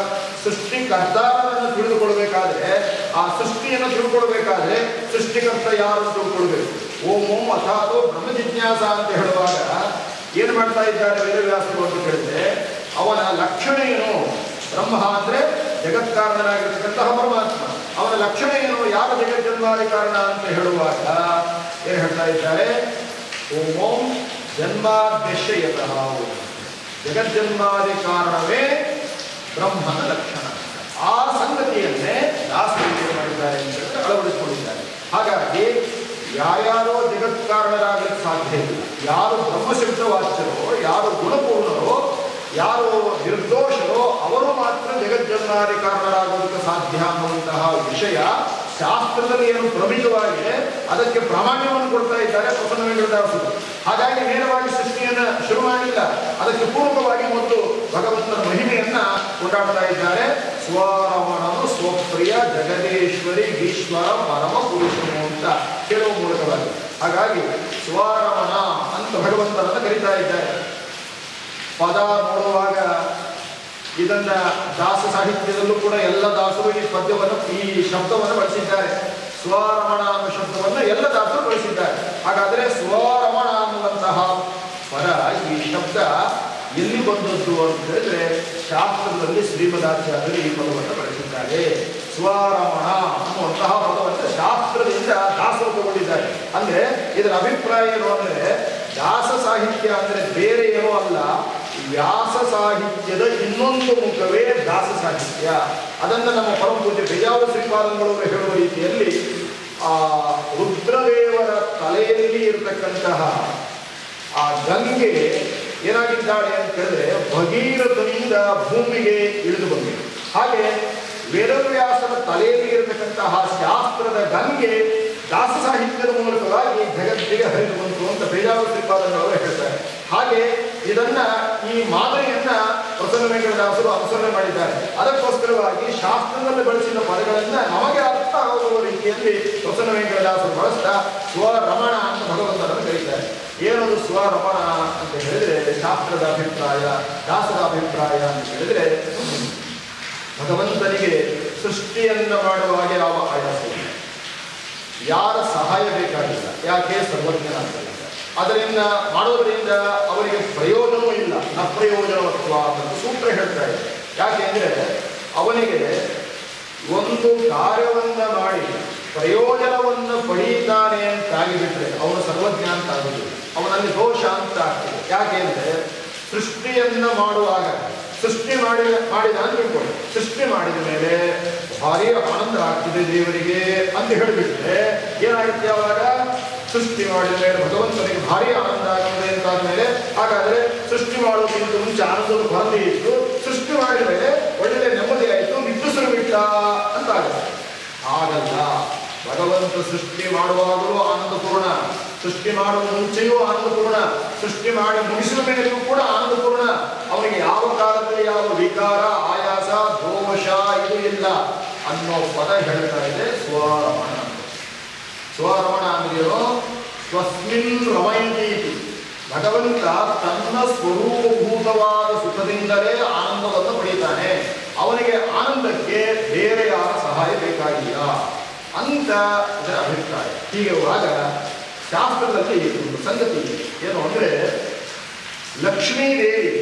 ಸೃಷ್ಟಿಕರ್ತಾರನ್ನು ತಿಳಿದುಕೊಳ್ಬೇಕಾದ್ರೆ, ಆ ಸೃಷ್ಟಿಯನ್ನು ತಿಳ್ಕೊಳ್ಬೇಕಾದ್ರೆ ಸೃಷ್ಟಿಕರ್ತ ಯಾರನ್ನು ತಿಳ್ಕೊಳ್ಬೇಕು. ಓಂ ಓಂ ಅಥಾತೋ ಬ್ರಹ್ಮ ಜಿಜ್ಞಾಸ ಅಂತ ಹೇಳುವಾಗ ಏನು ಮಾಡ್ತಾ ಇದ್ದಾರೆ ವೇದವ್ಯಾಸರು ಅಂತ ಕೇಳಿದ್ರೆ, ಅವನ ಲಕ್ಷಣ ಏನು? ಬ್ರಹ್ಮ ಅಂದ್ರೆ ಜಗತ್ಕಾರಣನಾಗಿರ್ತಕ್ಕಂತಹ ಪರಮಾತ್ಮ. ಅವನ ಲಕ್ಷಣ ಏನು? ಯಾವ ಜಗಜ್ಜನ್ಮಾದಿ ಕಾರಣ ಅಂತ ಹೇಳುವಾಗ ಏನು ಹೇಳ್ತಾ ಇದ್ದಾರೆ? ಓಂ ಓಂ ಜನ್ಮಾದ್ಯಶ್ಯ ಯತಃ. ಜಗಜ್ಜನ್ಮಾದಿ ಕಾರಣವೇ ಬ್ರಹ್ಮನ ಲಕ್ಷಣ. ಆ ಸಂಗತಿಯನ್ನೇ ದಾಸರು ಏನು ಮಾಡಿದ್ದಾರೆ ಅಂತ ಹೇಳಿದ್ರೆ ಅಳವಡಿಸಿಕೊಂಡಿದ್ದಾರೆ. ಹಾಗಾಗಿ ಯಾರ್ಯಾರೋ ಜಗತ್ ಕಾರಣರಾಗಲಿಕ್ಕೆ ಸಾಧ್ಯ ಇಲ್ಲ. ಯಾರು ಬ್ರಹ್ಮಶಬ್ದ ವಾಚ್ಯರೋ, ಯಾರು ಗುಣಪೂರ್ಣರೋ, ಯಾರು ನಿರ್ದೋಷರೋ ಅವರು ಮಾತ್ರ ಜಗಜ್ಜನ್ಮಾದಿ ಕಾರಣರಾಗೋದಕ್ಕೆ ಸಾಧ್ಯ ಅನ್ನುವಂತಹ ವಿಷಯ ಶಾಸ್ತ್ರದಲ್ಲಿ ಏನು ಪ್ರಮಿತವಾಗಿದೆ ಅದಕ್ಕೆ ಪ್ರಾಮಾಣ್ಯವನ್ನು ಕೊಡ್ತಾ ಇದ್ದಾರೆ ಪ್ರಸನ್ನ ವೆಂಕಟದಾಸರು. ಹಾಗಾಗಿ ನೇರವಾಗಿ ಸೃಷ್ಟಿಯನ್ನ ಶುರು ಮಾಡಿಲ್ಲ, ಅದಕ್ಕೆ ಪೂರ್ವಕವಾಗಿ ಮತ್ತು ಭಗವಂತನ ಮಹಿಮೆಯನ್ನ ಕೊಂಡಾಡ್ತಾ ಇದ್ದಾರೆ. ಸ್ವರಮಣನು ಸ್ವಪ್ರಿಯ ಜಗದೇಶ್ವರಿ ಈಶ್ವರ ಪರಮ ಪುರುಷನು ಅಂತ ಹೇಳುವ ಮೂಲಕವಾಗಿ. ಹಾಗಾಗಿ ಸ್ವರಮಣ ಅಂತ ಭಗವಂತನನ್ನ ಕರೀತಾ ಇದ್ದಾರೆ. ಪದ ನೋಡುವಾಗ ಇದನ್ನ ದಾಸ ಸಾಹಿತ್ಯದಲ್ಲೂ ಕೂಡ ಎಲ್ಲ ದಾಸರು ಈ ಪದ್ಯವನ್ನು, ಈ ಶಬ್ದವನ್ನು ಬಳಸಿದ್ದಾರೆ. ಸ್ವರಮಣ ಅನ್ನೋ ಶಬ್ದವನ್ನು ಎಲ್ಲ ದಾಸರು ಬಳಸಿದ್ದಾರೆ. ಹಾಗಾದ್ರೆ ಸ್ವರಮಣ ಅನ್ನುವಂತಹ ಪದ, ಈ ಶಬ್ದ ಎಲ್ಲಿ ಬಂದದ್ದು ಅಂತ ಹೇಳಿದ್ರೆ ಶಾಸ್ತ್ರದಲ್ಲಿ ಶ್ರೀಮದಾಚಾರ್ಯರು ಈ ಪದವನ್ನು ಬಳಸಿದ್ದಾರೆ. ಸ್ವರಮಣ ಅನ್ನುವಂತಹ ಪದವನ್ನು ಶಾಸ್ತ್ರದಿಂದ ದಾಸರು ತಗೊಂಡಿದ್ದಾರೆ. ಅಂದ್ರೆ ಇದರ ಅಭಿಪ್ರಾಯ ಏನು ಅಂದ್ರೆ, ದಾಸ ಸಾಹಿತ್ಯ ಅಂದ್ರೆ ಬೇರೆ ಏನೋ ಅಲ್ಲ, ವ್ಯಾಸ ಸಾಹಿತ್ಯದ ಇನ್ನೊಂದು ಮುಖವೇ ದಾಸ ಸಾಹಿತ್ಯ. ಅದನ್ನು ನಮ್ಮ ಪರಮ ಪೂಜ್ಯ ಬೇಜಾವರ ಶ್ರೀಪಾದಂಗಳವರು ಹೇಳುವ ರೀತಿಯಲ್ಲಿ ಆ ರುದ್ರದೇವರ ತಲೆಯಲ್ಲಿ ಇರತಕ್ಕಂತಹ ಆ ಗಂಗೆ ಏನಾಗಿದ್ದಾಳೆ ಅಂತ ಹೇಳಿದ್ರೆ ಭಗೀರಥನಿಂದ ಭೂಮಿಗೆ ಇಳಿದು ಬಂದಿದೆ. ಹಾಗೆ ವೇದವ್ಯಾಸನ ತಲೆಯಲ್ಲಿ ಇರತಕ್ಕಂತಹ ಶಾಸ್ತ್ರದ ಗಂಗೆ ದಾಸ ಸಾಹಿತ್ಯದ ಮೂಲಕವಾಗಿ ಜಗತ್ತಿಗೆ ಹರಿದು ಬಂತು ಅಂತ ಬೇಜಾರು ಶ್ರೀಪಾದಂಗಳವರು ಹೇಳ್ತಾರೆ. ಹಾಗೆ ಇದನ್ನ ಈ ಮಾದರಿಯನ್ನ ಪ್ರಸನ್ನ ವೆಂಕಟದಾಸರು ಅನುಸರಣೆ ಮಾಡಿದ್ದಾರೆ. ಅದಕ್ಕೋಸ್ಕರವಾಗಿ ಶಾಸ್ತ್ರದಲ್ಲಿ ಬಳಸಿದ ಪದಗಳನ್ನ ನಮಗೆ ಅರ್ಥ ಆಗುವ ರೀತಿಯಲ್ಲಿ ಪ್ರಸನ್ನ ವೆಂಕಟದಾಸರು ಬಳಸ್ತಾ ಸ್ವರಮಣ ಅಂತ ಭಗವಂತನನ್ನು ಕರೀತಾರೆ. ಏನದು ಸ್ವರಮಣ ಅಂತ ಹೇಳಿದ್ರೆ ಶಾಸ್ತ್ರದ ಅಭಿಪ್ರಾಯ, ದಾಸದ ಅಭಿಪ್ರಾಯ ಅಂತ ಹೇಳಿದ್ರೆ ಭಗವಂತನಿಗೆ ಸೃಷ್ಟಿಯನ್ನ ಮಾಡುವಾಗ ಯಾವ ಆಯಾಸ ಇಲ್ಲ, ಯಾರ ಸಹಾಯ ಬೇಕಾಗಿಲ್ಲ. ಯಾಕೆ? ಸರ್ವಜ್ಞನಾಗಿಲ್ಲ. ಅದರಿಂದ ಮಾಡೋದರಿಂದ ಅವರಿಗೆ ಪ್ರಯೋಜನವೂ ಇಲ್ಲ. ಅಪ್ರಯೋಜನವತ್ವ ಅಂತ ಸೂತ್ರ ಹೇಳ್ತಾ ಇದೆ. ಯಾಕೆ ಅಂದರೆ ಅವನಿಗೆ ಒಂದು ಕಾರ್ಯವನ್ನ ಮಾಡಿ ಪ್ರಯೋಜನವನ್ನು ಪಡೀತಾನೆ ಅಂತಾಗಿಬಿಟ್ರೆ ಅವನು ಸರ್ವಜ್ಞ ಅಂತ ಆಗುದಿಲ್ಲ, ಅವನಲ್ಲಿ ದೋಷ ಅಂತ ಆಗ್ತದೆ. ಯಾಕೆ ಅಂದರೆ ಸೃಷ್ಟಿಯನ್ನ ಮಾಡುವಾಗ ಸೃಷ್ಟಿ ಮಾಡಿ ಮಾಡಿದ ಅಂದ್ಕೊಂಡು ಸೃಷ್ಟಿ ಮಾಡಿದ ಮೇಲೆ ಭಾರಿ ಆನಂದ ಆಗ್ತಿದೆ ದೇವರಿಗೆ ಅಂತ ಹೇಳಿಬಿಟ್ರೆ ಏನಾಗುತ್ತೆ? ಅವಾಗ ಸೃಷ್ಟಿ ಮಾಡಿದ ಮೇಲೆ ಭಗವಂತನಿಗೆ ಭಾರಿ ಆನಂದ ಆಗ್ತದೆ ಅಂತಾದ್ಮೇಲೆ ಹಾಗಾದ್ರೆ ಸೃಷ್ಟಿ ಮಾಡೋದಕ್ಕಿಂತ ಮುಂಚೆ ಆನಂದದ ಕೊರತೆ ಇತ್ತು, ಸೃಷ್ಟಿ ಮಾಡಿದ ಮೇಲೆ ಒಳ್ಳೆ ನೆಮ್ಮದಿ ಆಯಿತು, ನಿಟ್ಟುಸಿರು ಬಿಟ್ಟ ಅಂತ ಆಗುತ್ತೆ. ಹಾಗಲ್ಲ, ಭಗವಂತ ಸೃಷ್ಟಿ ಮಾಡುವಾಗಲೂ ಆನಂದಪೂರ್ಣ, ಸೃಷ್ಟಿ ಮಾಡುವ ಮುಂಚೆಯೂ ಆನಂದಪೂರ್ಣ, ಸೃಷ್ಟಿ ಮಾಡಿ ಮುಗಿಸಿದ ಮೇಲೆಯೂ ಕೂಡ ಆನಂದಪೂರ್ಣ. ಅವನಿಗೆ ಯಾವ ಕಾಲದಲ್ಲಿ ಯಾವ ವಿಕಾರ, ಆಯಾಸ, ದೋಷ ಇದು ಇಲ್ಲ ಅನ್ನೋ ಪದ ಹೇಳ್ತಾ ಇದೆ ಸ್ವರಮಣ. ಸ್ವರಮಣ ಅಂದ್ರೇನು? ಸ್ವಸ್ಮಿನ್ ರಮಯತೀತಿ. ಭಗವಂತ ತನ್ನ ಸ್ವರೂಪಭೂತವಾದ ಸುಖದಿಂದಲೇ ಆನಂದವನ್ನು ಪಡೀತಾನೆ. ಅವನಿಗೆ ಆನಂದಕ್ಕೆ ಬೇರೆ ಯಾರ ಸಹಾಯ ಬೇಕಾಗಿಲ್ಲ ಅಂತ ಇದರ ಅಭಿಪ್ರಾಯ. ಹೀಗಿರುವಾಗ ಶಾಸ್ತ್ರದಲ್ಲಿ ಒಂದು ಸಂಗತಿ ಏನು ಅಂದರೆ, ಲಕ್ಷ್ಮೀದೇವಿ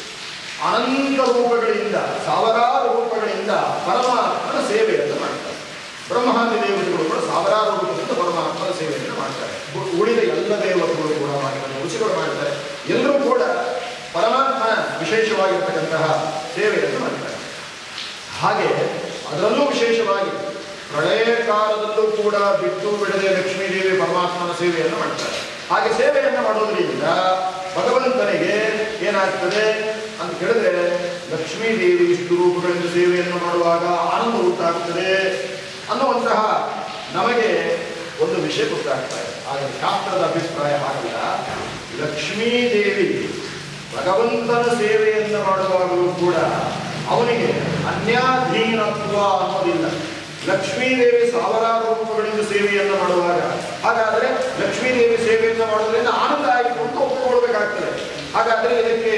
ಅನಂತ ರೂಪಗಳಿಂದ, ಸಾವಿರಾರು ರೂಪಗಳಿಂದ ಪರಮಾತ್ಮನ ಸೇವೆಯನ್ನು ಮಾಡ್ತಾರೆ. ಬ್ರಹ್ಮಾದಿ ದೇವತೆಗಳು ಕೂಡ ಸಾವಿರಾರು ರೂಪದಿಂದ ಪರಮಾತ್ಮನ ಸೇವೆಯನ್ನು ಮಾಡ್ತಾರೆ. ಉಳಿದ ಎಲ್ಲ ದೇವತೆಗಳು ಕೂಡ ಮಾಡ್ತಾರೆ, ಋಷಿಗಳು ಮಾಡ್ತಾರೆ. ಎಲ್ಲರೂ ಕೂಡ ಪರಮಾತ್ಮನ ವಿಶೇಷವಾಗಿರ್ತಕ್ಕಂತಹ ಸೇವೆಯನ್ನು ಮಾಡ್ತಾರೆ. ಹಾಗೆ ಅದರಲ್ಲೂ ವಿಶೇಷವಾಗಿ ಪ್ರಳಯ ಕಾಲದಲ್ಲೂ ಕೂಡ ಬಿಟ್ಟು ಬಿಡದೆ ಲಕ್ಷ್ಮೀದೇವಿ ಪರಮಾತ್ಮನ ಸೇವೆಯನ್ನು ಮಾಡ್ತಾರೆ. ಹಾಗೆ ಸೇವೆಯನ್ನು ಮಾಡೋದ್ರಿಂದ ಭಗವಂತನಿಗೆ ಏನಾಗ್ತದೆ ಅಂತ ಹೇಳಿದ್ರೆ, ಲಕ್ಷ್ಮೀದೇವಿ ಇಷ್ಟು ರೂಪಗಳಿಂದ ಸೇವೆಯನ್ನು ಮಾಡುವಾಗ ಆನಂದ ಉಂಟಾಗ್ತದೆ ಅನ್ನುವಂತಹ ನಮಗೆ ಒಂದು ವಿಷಯ ಗೊತ್ತಾಗ್ತಾ ಇದೆ. ಆದರೆ ಶಾಸ್ತ್ರದ ಅಭಿಪ್ರಾಯ ಹಾಗಲ್ಲ. ಲಕ್ಷ್ಮೀದೇವಿ ಭಗವಂತನ ಸೇವೆಯನ್ನು ಮಾಡುವಾಗಲೂ ಕೂಡ ಅವನಿಗೆ ಅನ್ಯಾಧೀನತ್ವ ಅನ್ನೋದಿಲ್ಲ. ಲಕ್ಷ್ಮೀದೇವಿ ಸಾವಿರಾರು ರೂಪಗಳಿಂದ ಸೇವೆಯನ್ನು ಮಾಡುವಾಗ ಹಾಗಾದರೆ ಲಕ್ಷ್ಮೀದೇವಿ ಸೇವೆಯನ್ನು ಮಾಡೋದ್ರಿಂದ ಆನಂದ ಆಯಿತು ಅಂತ ಒಪ್ಪಿಕೊಳ್ಬೇಕಾಗ್ತದೆ. ಹಾಗಾದರೆ ಇದಕ್ಕೆ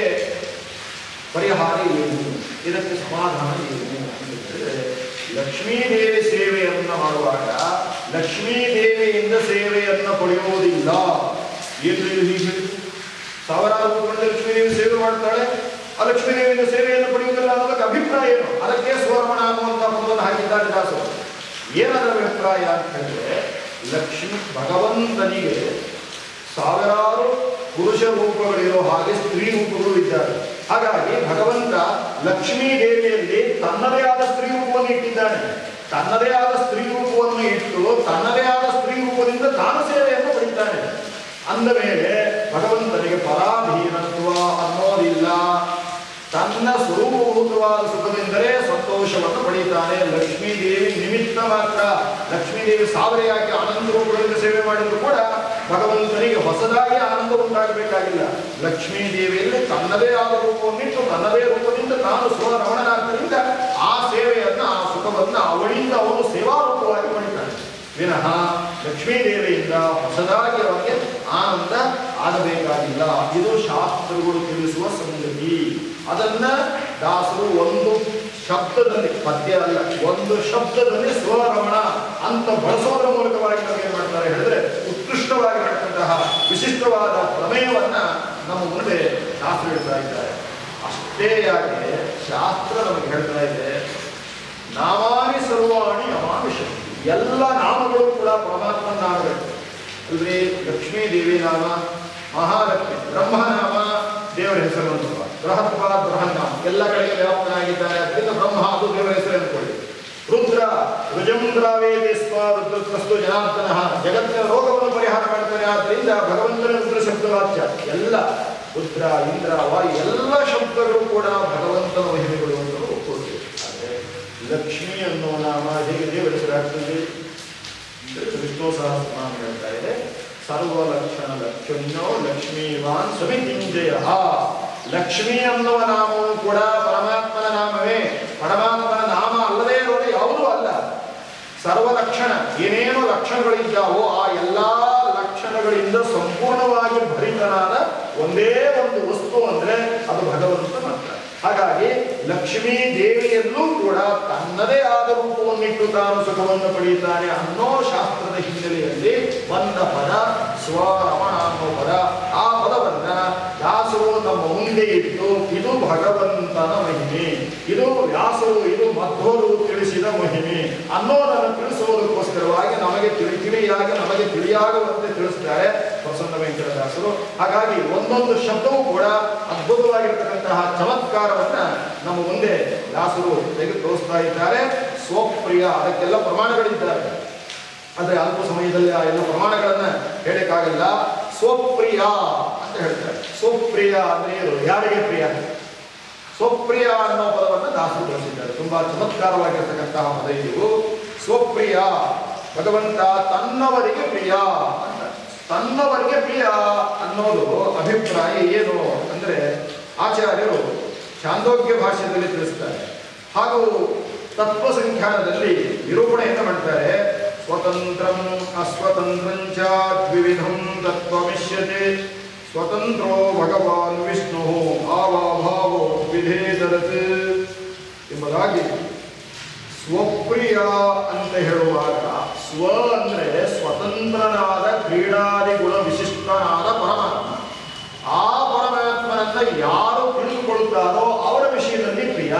ಪರಿಹಾರ ಏನು, ಇದಕ್ಕೆ ಸಮಾಧಾನ ಏನು ಅಂತ ಹೇಳಿದ್ರೆ, ಲಕ್ಷ್ಮೀದೇವಿ ಸೇವೆಯನ್ನು ಮಾಡುವಾಗ ಲಕ್ಷ್ಮೀದೇವಿಯಿಂದ ಸೇವೆಯನ್ನು ಪಡೆಯುವುದಿಲ್ಲ. ಏನು ಹೀಗೆ ಸಾವಿರಾರು ರೂಪಗಳಿಂದ ಲಕ್ಷ್ಮೀದೇವಿ ಸೇವೆ ಮಾಡ್ತಾಳೆ, ಆ ಲಕ್ಷ್ಮೀದೇವಿಯಿಂದ ಸೇವೆಯನ್ನು ಪಡೆಯುವುದಿಲ್ಲ ಅನ್ನೋದಕ್ಕೆ ಅಭಿಪ್ರಾಯ ಏನು? ಅದಕ್ಕೆ ಸ್ವರಮಣ ಅನ್ನುವಂಥ ಪದವನ್ನು ಹಾಕಿದ್ದಾರೆ ದಾಸರು. ಏನದ ಅಭಿಪ್ರಾಯ ಅಂತ ಹೇಳಿದ್ರೆ, ಲಕ್ಷ್ಮಿ ಭಗವಂತನಿಗೆ ಸಾವಿರಾರು ಪುರುಷ ರೂಪಗಳಿರೋ ಹಾಗೆ ಸ್ತ್ರೀ ರೂಪಗಳು ಇದ್ದಾರೆ. ಹಾಗಾಗಿ ಭಗವಂತ ಲಕ್ಷ್ಮೀ ದೇವಿಯಲ್ಲಿ ತನ್ನದೇ ಆದ ಸ್ತ್ರೀ ರೂಪವನ್ನು ಇಟ್ಟಿದ್ದಾನೆ. ತನ್ನದೇ ಆದ ಸ್ತ್ರೀ ರೂಪವನ್ನು ಇಟ್ಟು ತನ್ನದೇ ಆದ ಸ್ತ್ರೀ ರೂಪದಿಂದ ತಾನು ಸೇವೆಯನ್ನು ಪಡಿತಾನೆ. ಅಂದ ಮೇಲೆ ಭಗವಂತನಿಗೆ ಪರಾಧೀನತ್ವ ಅನ್ನೋದಿಲ್ಲ. ತನ್ನ ಸ್ವರೂಪಭೂತವಾದ ಸುಖದಿಂದಲೇ ಸಂತೋಷವನ್ನು ಪಡೀತಾನೆ. ಲಕ್ಷ್ಮೀದೇವಿ ನಿಮಿತ್ತ ಮಾತ್ರ. ಲಕ್ಷ್ಮೀದೇವಿ ಸಾವಿರೆಯಾಗಿ ಆನಂದ ರೂಪಗಳಿಂದ ಸೇವೆ ಮಾಡಿದ್ರು ಕೂಡ ಭಗವಂತನಿಗೆ ಹೊಸದಾಗಿ ಆನಂದ ಉಂಟಾಗಬೇಕಾಗಿಲ್ಲ. ಲಕ್ಷ್ಮೀದೇವಿಯಲ್ಲಿ ತನ್ನದೇ ಆದ ರೂಪವನ್ನಿಟ್ಟು ತನ್ನದೇ ರೂಪದಿಂದ ತಾನು ಸ್ವರಮಣನಾದ್ದರಿಂದ ಆ ಸೇವೆಯನ್ನ, ಆ ಸುಖವನ್ನ ಅವಳಿಂದ ಅವನು ಸೇವಾರೂಪವಾಗಿ ಮಾಡಿದ್ದಾನೆ ವಿನಃ ಲಕ್ಷ್ಮೀದೇವಿಯಿಂದ ಹೊಸದಾಗಿ ಅವನಿಗೆ ಆನಂದ ಆಗಬೇಕಾಗಿಲ್ಲ. ಇದು ಶಾಸ್ತ್ರಗಳು ತಿಳಿಸುವ ಸಂಗತಿ. ಅದನ್ನ ದಾಸರು ಒಂದು ಶಬ್ದದಲ್ಲಿ, ಪದ್ಯ ಅಲ್ಲ, ಒಂದು ಶಬ್ದದಲ್ಲಿ ಸ್ವರಮಣ ಅಂತ ಬಳಸೋದ್ರ ಮೂಲಕವಾಗಿ ನಮಗೆ ಏನ್ ಮಾಡ್ತಾರೆ ಹೇಳಿದ್ರೆ, ಉತ್ಕೃಷ್ಟವಾಗಿರತಕ್ಕಂತಹ ವಿಶಿಷ್ಟವಾದ ಪ್ರಮೇಯವನ್ನ ನಮ್ಮ ಮುಂದೆ ಶಾಸ್ತ್ರ ಹೇಳ್ತಾ ಇದ್ದಾರೆ. ಅಷ್ಟೇ ಯಾಕೆ ಶಾಸ್ತ್ರ ನಮಗೆ ಹೇಳ್ತಾ ಇದೆ, ನಾಮಾನಿ ಸರ್ವಾಣಿ ನಮಾಮಿ ಶಕ್ತಿ. ಎಲ್ಲ ನಾಮಗಳು ಕೂಡ ಪರಮಾತ್ಮನ ನಾಮಗಳು ಅಲ್ರಿ. ಲಕ್ಷ್ಮೀ ದೇವಿ ನಾಮ, ಮಹಾಲಕ್ಷ್ಮಿ ಬ್ರಹ್ಮನಾಮ, ದೇವರ ಹೆಸರು ಅಂತ ಬೃಹತ್ಪಾದ ಬೃಹನ್ನಾಮ, ಎಲ್ಲ ಕಡೆಗೆ ವ್ಯಾಪ್ತನಾಗಿದ್ದಾರೆ. ಅದರಿಂದ ಬ್ರಹ್ಮ ಅದು ದೇವರ ಹೆಸರು ಅಂದ್ಕೊಳ್ಳಿ. ರುದ್ರ ರುಜಂದ್ರಾವೇದಿ ಸ್ವ ರುದ್ರಸ್ತು ಜನಾರ್ದನಃ, ಜಗತ್ತಿನ ರೋಗವನ್ನು ಪರಿಹಾರ ಮಾಡ್ತಾರೆ. ಆದ್ದರಿಂದ ಭಗವಂತನ ರುದ್ರ ಶಬ್ದವಾಚ್ಯ. ಎಲ್ಲ ರುದ್ರ, ಇಂದ್ರ, ವಾಯು ಎಲ್ಲ ಶಬ್ದಗಳು ಕೂಡ ಭಗವಂತನ ಮಹಿಮೆಗಳು ಅಂತ ಒಪ್ಪಿಕೊಳ್ತೀವಿ. ಆದರೆ ಲಕ್ಷ್ಮಿ ಅನ್ನೋ ನಾಮ ಹೇಗೆ ದೇವರ ಹೆಸರಾಗ್ತದೆ? ವಿಷ್ಣು ಸಹಸ್ರನಾಮ ಹೇಳ್ತಾ ಇದೆ, ಸರ್ವಲಕ್ಷಣ ಲಕ್ಷ್ಮಿನೋ ಲಕ್ಷ್ಮೀವಾನ್ ಸಮಿತಿಂಜಯ. ಲಕ್ಷ್ಮಿ ಅನ್ನುವ ನಾಮವು ಕೂಡ ಪರಮಾತ್ಮನ ನಾಮವೇ. ಪರಮಾತ್ಮನ ನಾಮ ಅಲ್ಲದೇ ಇರೋದು ಯಾವುದೂ ಅಲ್ಲ. ಸರ್ವಲಕ್ಷಣ, ಏನೇನು ಲಕ್ಷಣಗಳಿದ್ದಾವೋ ಆ ಎಲ್ಲಾ ಲಕ್ಷಣಗಳಿಂದ ಸಂಪೂರ್ಣವಾಗಿ ಭರಿತನಾದ ಒಂದೇ ಒಂದು ವಸ್ತು ಅಂದ್ರೆ ಅದು ಭಗವಂತ ಮಾತ್ರ. ಹಾಗಾಗಿ ಲಕ್ಷ್ಮೀ ದೇವಿಯಲ್ಲೂ ಕೂಡ ತನ್ನದೇ ಆದ ರೂಪವನ್ನಿಟ್ಟು ತಾನು ಸುಖವನ್ನು ಪಡೆಯುತ್ತಾನೆ ಅನ್ನೋ ಶಾಸ್ತ್ರದ ಹಿನ್ನೆಲೆಯಲ್ಲಿ ಬಂದ ಪದ ಸ್ವರಮಣ ಅನ್ನೋ ಪದ. ಆ ಪದವನ್ನ ವ್ಯಾಸರು ನಮ್ಮ ಮುಂದೆ ಇಟ್ಟು ಇದು ಭಗವಂತನ ಮಹಿಮೆ, ಇದು ವ್ಯಾಸರು ಇದು ಮಧ್ವರು ತಿಳಿಸಿದ ಮಹಿಮೆ ಅನ್ನೋದನ್ನು ತಿಳಿಸುವುದಕ್ಕೋಸ್ಕರವಾಗಿ ನಮಗೆ ತಿಳಿ ತಿಳಿಯಾಗಿ ನಮಗೆ ತಿಳಿಯಾಗುವಂತೆ ತಿಳಿಸ್ತಾರೆ ಪ್ರಸನ್ನ ವೆಂಕಟದಾಸರು. ಹಾಗಾಗಿ ಒಂದೊಂದು ಶಬ್ದವೂ ಕೂಡ ಅದ್ಭುತವಾಗಿರ್ತಕ್ಕಂತಹ ಚಮತ್ಕಾರವನ್ನ ನಮ್ಮ ಮುಂದೆ ವ್ಯಾಸರು ತೆಗೆದು ತೋರಿಸ್ತಾ ಇದ್ದಾರೆ. ಸ್ವಪ್ರಿಯ, ಅದಕ್ಕೆಲ್ಲ ಪ್ರಮಾಣಗಳಿದ್ದಾರೆ. ಆದರೆ ಅಲ್ಪ ಸಮಯದಲ್ಲಿ ಆ ಎಲ್ಲ ಪ್ರಮಾಣಗಳನ್ನ ಹೇಳಕ್ಕಾಗಲ್ಲ. ಸ್ವಪ್ರಿಯ ಅಂತ ಹೇಳ್ತಾರೆ. ಸ್ವಪ್ರಿಯ ಅಂದ್ರೆ ಏನು? ಯಾರಿಗೆ ಪ್ರಿಯ? ಸ್ವಪ್ರಿಯ ಅನ್ನೋ ಪದವನ್ನು ದಾಸರು ಬಳಸಿದ್ದಾರೆ. ತುಂಬಾ ಚಮತ್ಕಾರವಾಗಿರ್ತಕ್ಕಂತಹ ಪದ ಇದು. ಸ್ವಪ್ರಿಯ, ಭಗವಂತ ತನ್ನವರಿಗೆ ಪ್ರಿಯ ಅಂತ. ತನ್ನವರಿಗೆ ಪ್ರಿಯ ಅನ್ನೋದು ಅಭಿಪ್ರಾಯ ಏನು ಅಂದ್ರೆ ಆಚಾರ್ಯರು ಛಾಂದೋಗ್ಯ ಭಾಷೆಯಲ್ಲಿ ತಿಳಿಸ್ತಾರೆ. ಹಾಗೂ ತತ್ವ ಸಂಖ್ಯಾನದಲ್ಲಿ ನಿರೂಪಣೆಯನ್ನು ಮಾಡ್ತಾರೆ. ಸ್ವತಂತ್ರಂ ಅಸ್ವತಂತ್ರಂಚ ದ್ವಿವಿಧಂ ತತ್ವಮಿಷ್ಯತೆ. ಸ್ವತಂತ್ರೋ ಭಗವಾನ್ ವಿಷ್ಣು ಭಾವಾಭಾವೋ ವಿಧೇತರತ್ ಎಂಬುದಾಗಿ ಸ್ವಪ್ರಿಯ ಅಂತ ಹೇಳುವಾಗ ಸ್ವ ಅಂದ್ರೆ ಸ್ವತಂತ್ರನಾದ ಕ್ರೀಡಾದಿ ಗುಣ ವಿಶಿಷ್ಟನಾದ ಪರಮಾತ್ಮ. ಆ ಪರಮಾತ್ಮನನ್ನ ಯಾರು ತಿಳಿದುಕೊಳ್ಳುತ್ತಾರೋ ಅವರ ವಿಷಯದಲ್ಲಿ ಪ್ರಿಯ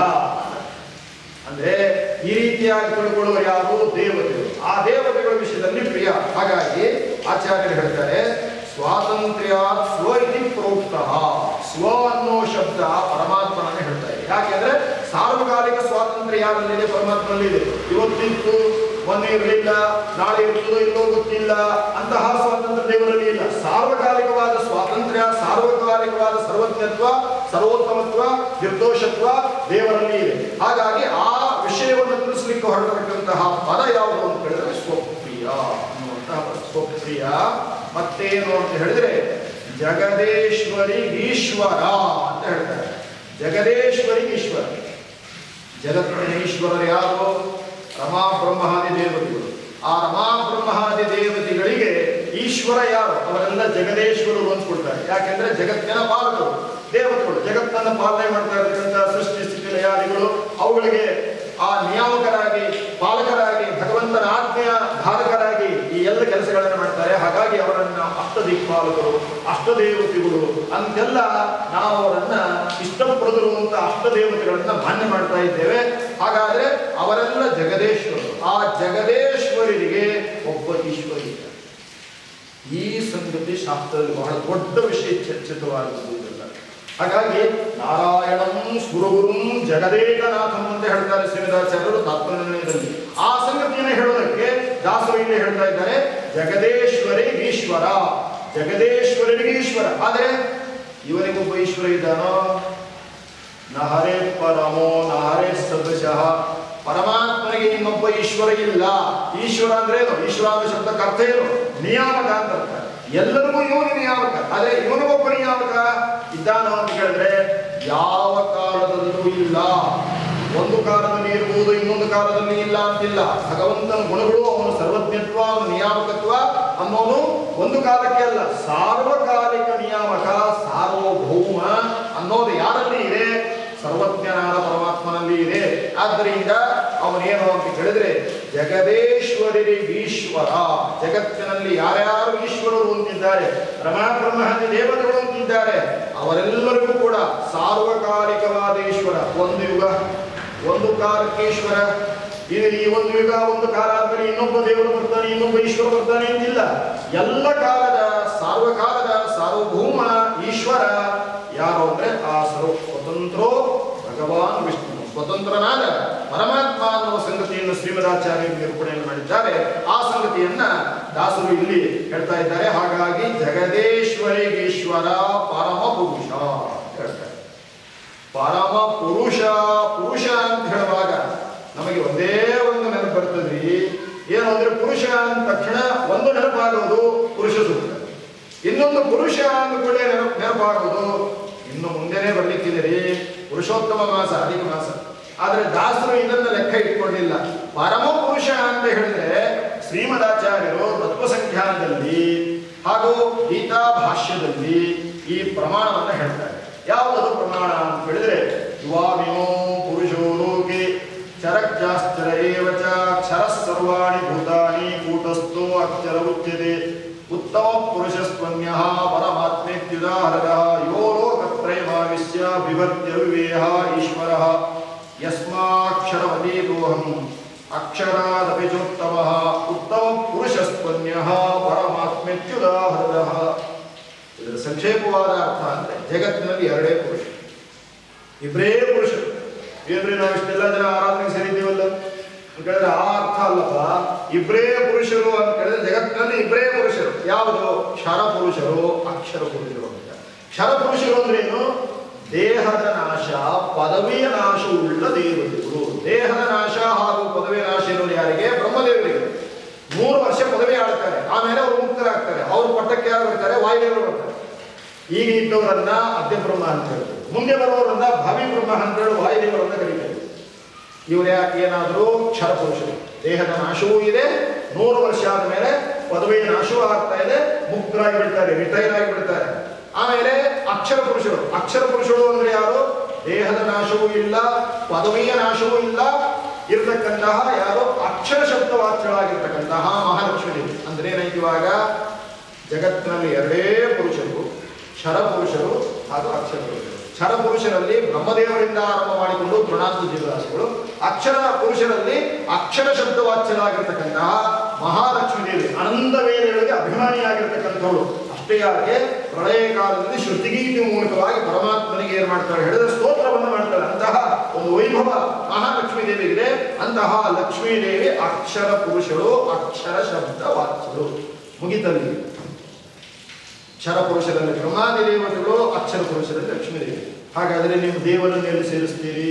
ಅಂದ್ರೆ ಈ ರೀತಿಯಾಗಿ ತಿಳ್ಕೊಳ್ಳುವ ಯಾರು? ದೇವತೆಗಳು. ಆ ದೇವತೆಗಳ ವಿಷಯದಲ್ಲಿ ಪ್ರಿಯ. ಹಾಗಾಗಿ ಆಚಾರ್ಯರು ಹೇಳ್ತಾರೆ ಸ್ವಾತಂತ್ರ್ಯ ಸ್ವ ಇತಿ ಪ್ರೋಕ್ತ. ಸ್ವ ಅನ್ನೋ ಶಬ್ದ ಪರಮಾತ್ಮನನ್ನೇ ಹೇಳ್ತಾ ಇದೆ. ಯಾಕೆಂದ್ರೆ ಸಾರ್ವಕಾಲಿಕ ಸ್ವಾತಂತ್ರ್ಯ ಯಾರಲ್ಲಿದೆ? ಪರಮಾತ್ಮನಲ್ಲಿದೆ. ಇವತ್ತಿತ್ತು, ಮೊನ್ನೆ ಇರಲಿಲ್ಲ, ನಾಳೆ ಇರ್ತದೋ ಇಲ್ಲೋ ಗೊತ್ತಿಲ್ಲ, ಅಂತಹ ಸ್ವಾತಂತ್ರ್ಯ ದೇವರಲ್ಲಿ ಇಲ್ಲ. ಸಾರ್ವಕಾಲಿಕವಾದ ಸ್ವಾತಂತ್ರ್ಯ, ಸಾರ್ವಕಾಲಿಕವಾದ ಸರ್ವಜ್ಞತ್ವ, ಸರ್ವೋತ್ತಮತ್ವ, ನಿರ್ದೋಷತ್ವ ದೇವರಲ್ಲಿ ಇದೆ. ಹಾಗಾಗಿ ಆ ವಿಷಯವನ್ನು ತಿಳಿಸಲಿಕ್ಕೆ ಹೊರಟಿರತಕ್ಕಂತಹ ಪದ ಯಾವುದು ಅಂತ ಹೇಳಿದ್ರೆ ಸ್ವಪ್ರಿಯ ಅನ್ನುವಂತಹ ಪದ. ಸ್ವಪ್ರಿಯ ಮತ್ತೇನು ಅಂತ ಹೇಳಿದ್ರೆ ಜಗದೇಶ್ವರಿ ಈಶ್ವರ ಅಂತ ಹೇಳ್ತಾರೆ. ಜಗದೇಶ್ವರಿ ಈಶ್ವರ. ಜಗತ್ತಿನ ಈಶ್ವರರು ಯಾರು? ರಮಾ ಬ್ರಹ್ಮಾದಿ ದೇವತೆಗಳು. ಆ ರಮಾ ಬ್ರಹ್ಮಾದಿ ದೇವತೆಗಳಿಗೆ ಈಶ್ವರ ಯಾರು? ಅವರೆಲ್ಲ ಜಗದೇಶ್ವರರು ಅನ್ಸ್ಕೊಳ್ತಾರೆ. ಯಾಕೆಂದ್ರೆ ಜಗತ್ತಿನ ಪಾಲಕರು ದೇವತೆಗಳು. ಜಗತ್ತನ್ನು ಪಾಲನೆ ಮಾಡ್ತಾ ಇರ್ತಕ್ಕಂಥ ಸೃಷ್ಟಿ ಸ್ಥಿತಿ ಲಯಾದಿಗಳು ಅವುಗಳಿಗೆ ಆ ನಿಯಾಮಕರಾಗಿ, ಪಾಲಕರಾಗಿ, ಭಗವಂತನ ಆಜ್ಞೆಯ ಧಾರಕರಾಗಿ ಈ ಎಲ್ಲ ಕೆಲಸಗಳನ್ನು ಮಾಡ್ತಾರೆ. ಹಾಗಾಗಿ ಅವರನ್ನ ಅಷ್ಟದಿಕ್ಪಾಲಕರು, ಅಷ್ಟದೇವತೆಗಳು ಅಂತೆಲ್ಲ ನಾವು ಅವರನ್ನ ಇಷ್ಟಪಡದರು ಅಂತ ಅಷ್ಟದೇವತೆಗಳನ್ನ ಮಾನ್ಯ ಮಾಡ್ತಾ ಇದ್ದೇವೆ. ಹಾಗಾದ್ರೆ ಅವರೆಲ್ಲ ಜಗದೇಶ್ವರರು. ಆ ಜಗದೇಶ್ವರರಿಗೆ ಒಬ್ಬ ಈಶ್ವರಿ. ಈ ಸಂಗತಿ ಶಾಸ್ತ್ರದಲ್ಲಿ ಬಹಳ ದೊಡ್ಡ ವಿಷಯ ಚರ್ಚಿತವಾಗುವುದಿಲ್ಲ. ಹಾಗಾಗಿ ನಾರಾಯಣಂ ಸುರಗುರುಂ ಜಗದೇಕನಾಥಂ ಅಂತ ಹೇಳ್ತಾರೆ ಶ್ರೀನಿಧಾಚಾರ್ಯರು ತಾತ್ಪರ್ಯದಲ್ಲಿ. ಆ ಸಂಗತಿಯನ್ನು ಹೇಳೋದಕ್ಕೆ ದಾಸರು ಇಲ್ಲಿ ಹೇಳ್ತಾ ಇದ್ದಾರೆ ಜಗದೇಶ್ವರಿ ಈಶ್ವರ. ಜಗದೇಶ್ವರನಿಗೆ ಈಶ್ವರ. ಆದರೆ ಇವನಿಗೊಬ್ಬ ಈಶ್ವರ ಇದ್ದಾನೋ? ನಹರೇ ಪರಮೋ ನಹರೇ ಸದೃಶಃ. ಪರಮಾತ್ಮನಿಗೆ ಇನ್ನೊಬ್ಬ ಈಶ್ವರ ಇಲ್ಲ. ಈಶ್ವರ ಅಂದ್ರೆ ಏನು? ಈಶ್ವರ ಅನ್ನೋ ಶಬ್ದಕ್ಕೆ ಅರ್ಥ ಏನು? ನಿಯಾಮಕ ಅಂತ ಅರ್ಥ. ಎಲ್ಲರಿಗೂ ಇವನು ನಿಯಾಮಕ. ಆದ್ರೆ ಇವನಿಗೊಬ್ಬ ನಿಯಾಮಕ ಇದ್ದಾನೋ ಅಂತ ಕೇಳಿದ್ರೆ ಯಾವ ಕಾಲದಲ್ಲೂ ಇಲ್ಲ. ಒಂದು ಕಾಲದಲ್ಲಿ ಇರಬಹುದು, ಇನ್ನೊಂದು ಕಾಲದಲ್ಲಿ ಇಲ್ಲ ಅಂತಿಲ್ಲ. ಭಗವಂತನ ಗುಣಗಳು, ಅವನ ಸರ್ವಜ್ಞತ್ವ, ಅವನ ನಿಯಾಮಕತ್ವ ಅನ್ನೋದು ಒಂದು ಕಾಲಕ್ಕೆ ಅಲ್ಲ, ಸಾರ್ವಕಾಲಿಕ ನಿಯಾಮಕ, ಸಾರ್ವಭೌಮ ಅನ್ನೋದು ಯಾರಲ್ಲಿ ಇದೆ? ಸರ್ವಜ್ಞನಾದ ಪರಮಾತ್ಮನಲ್ಲಿ ಇದೆ. ಆದ್ದರಿಂದ ಅವನೇನು ಅಂತ ಕೇಳಿದ್ರೆ ಜಗದೇಶ್ವರಿ ಈಶ್ವರ. ಜಗತ್ತಿನಲ್ಲಿ ಯಾರ್ಯಾರು ಈಶ್ವರರು ಅಂತಿದ್ದಾರೆ, ರಮಾ ಬ್ರಹ್ಮಾದಿ ದೇವತೆಗಳು ಅಂತಿದ್ದಾರೆ, ಅವರೆಲ್ಲರಿಗೂ ಕೂಡ ಸಾರ್ವಕಾಲಿಕವಾದ ಈಶ್ವರ. ಒಂದು ಯುಗ ಒಂದು ಕಾಲಕ್ಕೆ ಈಶ್ವರ. ಇದು ಈ ಒಂದು ಯುಗ ಒಂದು ಕಾಲ ಆದ್ಮೇಲೆ ಇನ್ನೊಬ್ಬ ದೇವರು ಬರ್ತಾನೆ, ಇನ್ನೊಬ್ಬ ಈಶ್ವರ ಬರ್ತಾನೆ ಅಂತಿಲ್ಲ. ಎಲ್ಲ ಕಾಲದ ಸಾರ್ವಕಾಲದ ಸಾರ್ವಭೌಮ ಈಶ್ವರ ಯಾರು ಅಂದ್ರೆ ಆ ಸರ್ವ ಸ್ವತಂತ್ರೋ ಭಗವಾನ್ ವಿಷ್ಣು. ಸ್ವತಂತ್ರನಾದ ಪರಮಾತ್ಮ ಅನ್ನುವ ಸಂಗತಿಯನ್ನು ಶ್ರೀಮದಾಚಾರ್ಯರು ನಿರೂಪಣೆಯನ್ನು ಮಾಡಿದ್ದಾರೆ. ಆ ಸಂಗತಿಯನ್ನ ದಾಸರು ಇಲ್ಲಿ ಹೇಳ್ತಾ ಇದ್ದಾರೆ. ಹಾಗಾಗಿ ಜಗದೇಶ್ವರಿಗೀಶ್ವರ ಪರಮ ಪುರುಷ ಹೇಳ್ತಾರೆ. ಪರಮ ಪುರುಷ. ಪುರುಷ ಅಂತ ಹೇಳುವಾಗ ನಮಗೆ ಒಂದೇ ಒಂದು ನೆನಪು ಬರ್ತದ್ರಿ. ಏನು ಅಂದ್ರೆ ಪುರುಷ ಅಂದ ತಕ್ಷಣ ಒಂದು ನೆನಪಾಗೋದು ಪುರುಷ ಸೂಕ್ತ, ಇನ್ನೊಂದು ಪುರುಷ ಅಂದ ಕೂಡ ನೆನಪು ನೆನಪಾಗೋದು ಇನ್ನು ಮುಂದೆನೆ ಬರ್ಲಿಕ್ಕಿದೆ ಪುರುಷೋತ್ತಮ ಮಾಸ, ಅಧಿಕ ಮಾಸ. ಆದ್ರೆ ದಾಸರು ಇದನ್ನ ಲೆಕ್ಕ ಇಟ್ಕೊಂಡಿಲ್ಲ. ಪರಮ ಪುರುಷ ಅಂತ ಹೇಳಿದ್ರೆ ಶ್ರೀಮದಾಚಾರ್ಯರು ತತ್ವಸಂಖ್ಯಾನದಲ್ಲಿ ಹಾಗೂ ಗೀತಾ ಭಾಷ್ಯದಲ್ಲಿ ಈ ಪ್ರಮಾಣವನ್ನ ಹೇಳ್ತಾರೆ. ಯಾವುದದು ಪ್ರಮಾಣ ಅಂತ ಹೇಳಿದ್ರೆ ಯುವಾಮಿನೋ ಪುರುಷೋ ಲೋಕೆ ಚರಕ್ಚಾಶ್ಚರ ಏವ ಚ ಕ್ಷರಃ ಸರ್ವಾಣಿ ಭೂತಾನಿ ಕೂಟಸ್ಥೋ ಅಕ್ಷರ ಉಚ್ಯತೆ ಉತ್ತಮ ಪುರುಷಸ್ತ್ವನ್ಯಃ ಪರಮಾತ್ಮೇತ್ಯುದಾಹರಃ ಯೋ ಲೋಕತ್ರಯಮಾವಿಶ್ಯ ಬಿಭರ್ತ್ಯ ವಿವೇಹ ಈಶ್ವರಃ ಯಸ್ಮಾಕ್ಷರಮತೀತೋಹಂ ಅಕ್ಷರಾದಪಿ ಚೋತ್ತಮಃ ಉತ್ತಮ ಪುರುಷಸ್ತ್ವನ್ಯಃ ಪರಮಾತ್ಮೇತ್ಯುದಾಹರಃ. ಇದರ ಸಂಕ್ಷೇಪವಾದ ಅರ್ಥ ಅಂದ್ರೆ ಜಗತ್ತಿನಲ್ಲಿ ಎರಡೇ ಪುರುಷ, ಇಬ್ಬರೇ ಪುರುಷರು. ಏನ್ರಿ ನಾವು ಇಷ್ಟೆಲ್ಲ ಜನ ಆರಾಧನೆಗೆ ಸೇರಿದ್ದೀವಲ್ಲ ಅಂತ ಹೇಳಿದ್ರೆ ಆ ಅರ್ಥ ಅಲ್ಲಪ್ಪ. ಇಬ್ಬರೇ ಪುರುಷರು ಅಂತ ಹೇಳಿದ್ರೆ ಜಗತ್ತಿನಲ್ಲಿ ಇಬ್ಬರೇ ಪುರುಷರು. ಯಾವುದು? ಕ್ಷರ ಪುರುಷರು, ಅಕ್ಷರ ಪುರುಷರು ಅಂತ. ಕ್ಷರ ಪುರುಷರು ಅಂದ್ರೆ ಏನು? ದೇಹದ ನಾಶ, ಪದವಿಯ ನಾಶವುಳ್ಳ ದೇವತೆಗಳು. ದೇಹದ ನಾಶ ಹಾಗೂ ಪದವಿಯ ನಾಶ ಇರೋದು ಯಾರಿಗೆ? ಬ್ರಹ್ಮದೇವರಿಗೆ. ಮೂರು ವರ್ಷ ಪದವಿ ಆಡ್ತಾರೆ, ಆಮೇಲೆ ಅವರು ಮುಕ್ತರಾಗ್ತಾರೆ. ಅವ್ರ ಪಟ್ಟಕ್ಕೆ ಯಾರು ಬರ್ತಾರೆ? ವಾಯುದೇವರು ಬರ್ತಾರೆ. ಈಗ ಇದ್ದವರನ್ನ ಅದ್ಯ ಬ್ರಹ್ಮ ಅಂತ ಹೇಳ್ತಾರೆ, ಮುಂದೆ ಬರುವವರನ್ನ ಭವಿ ಬ್ರಹ್ಮ ಅಂತ ಹೇಳಿ ವಾಯುದೇವರನ್ನ ಕರೀತಾರೆ. ಇವ್ರ ಏನಾದರೂ ಕ್ಷರ ಪುರುಷರು. ದೇಹದ ನಾಶವೂ ಇದೆ, ನೂರು ವರ್ಷ ಆದ್ಮೇಲೆ ಪದವಿಯ ನಾಶವೂ ಆಗ್ತಾ ಇದೆ, ಮುಕ್ತರಾಗಿ ಬಿಡ್ತಾರೆ, ರಿಟೈರ್ ಆಗಿ ಬಿಡ್ತಾರೆ. ಆಮೇಲೆ ಅಕ್ಷರ ಪುರುಷರು. ಅಕ್ಷರ ಪುರುಷರು ಅಂದ್ರೆ ಯಾರು? ದೇಹದ ನಾಶವೂ ಇಲ್ಲ, ಪದವಿಯ ನಾಶವೂ ಇಲ್ಲ ಇರ್ತಕ್ಕಂತಹ ಯಾರು? ಅಕ್ಷರ ಶಬ್ದವಾಚ್ಯಳಾಗಿರ್ತಕ್ಕಂತಹ ಮಹಾಲಕ್ಷ್ಮೀ ದೇವಿ. ಅಂದ್ರೆ ಏನಾಯ್ತು ಇವಾಗ? ಜಗತ್ತಿನಲ್ಲಿ ಎರಡೇ ಪುರುಷರು, ಕ್ಷರ ಪುರುಷರು ಹಾಗೂ ಅಕ್ಷರ ಪುರುಷರು. ಕ್ಷರ ಪುರುಷರಲ್ಲಿ ಬ್ರಹ್ಮದೇವರಿಂದ ಆರಂಭ ಮಾಡಿಕೊಂಡು ತೃಣಾಂತ ಜೀವರಾಶಿಗಳು, ಅಕ್ಷರ ಪುರುಷರಲ್ಲಿ ಅಕ್ಷರ ಶಬ್ದವಾಚ್ಯರಾಗಿರ್ತಕ್ಕಂತಹ ಮಹಾಲಕ್ಷ್ಮೀ ದೇವಿ, ಅನಂತ ವೇದಗಳಿಗೆ ಅಭಿಮಾನಿಯಾಗಿರ್ತಕ್ಕಂಥವಳು. ಅಷ್ಟೇ ಯಾಕೆ ಪ್ರಳಯ ಕಾಲದಲ್ಲಿ ಶ್ರುತಿಗೀತಿ ಮೂಲಕವಾಗಿ ಪರಮಾತ್ಮನಿಗೆ ಏನ್ ಮಾಡ್ತಾರೆ ಹೇಳಿದ್ರೆ ಸ್ತೋತ್ರವನ್ನು ಮಾಡ್ತಾರೆ. ಅಂತಹ ಒಂದು ವೈಭವ ಮಹಾಲಕ್ಷ್ಮೀ ದೇವಿಗಿದೆ. ಅಂತಹ ಲಕ್ಷ್ಮೀ ದೇವಿ ಅಕ್ಷರ ಪುರುಷರು, ಅಕ್ಷರ ಶಬ್ದವಾಚ್ಯರು. ಮುಗಿತಲ್ಲಿ ಕ್ಷರ ಪುರುಷರಲ್ಲಿ ಬ್ರಹ್ಮಾದಿ ದೇವತೆಗಳು, ಅಕ್ಷರ ಪುರುಷರಲ್ಲಿ ಲಕ್ಷ್ಮೀ ದೇವಿ. ಹಾಗಾದ್ರೆ ನೀವು ದೇವರನ್ನು ಎಲ್ಲಿ ಸೇರಿಸ್ತೀರಿ?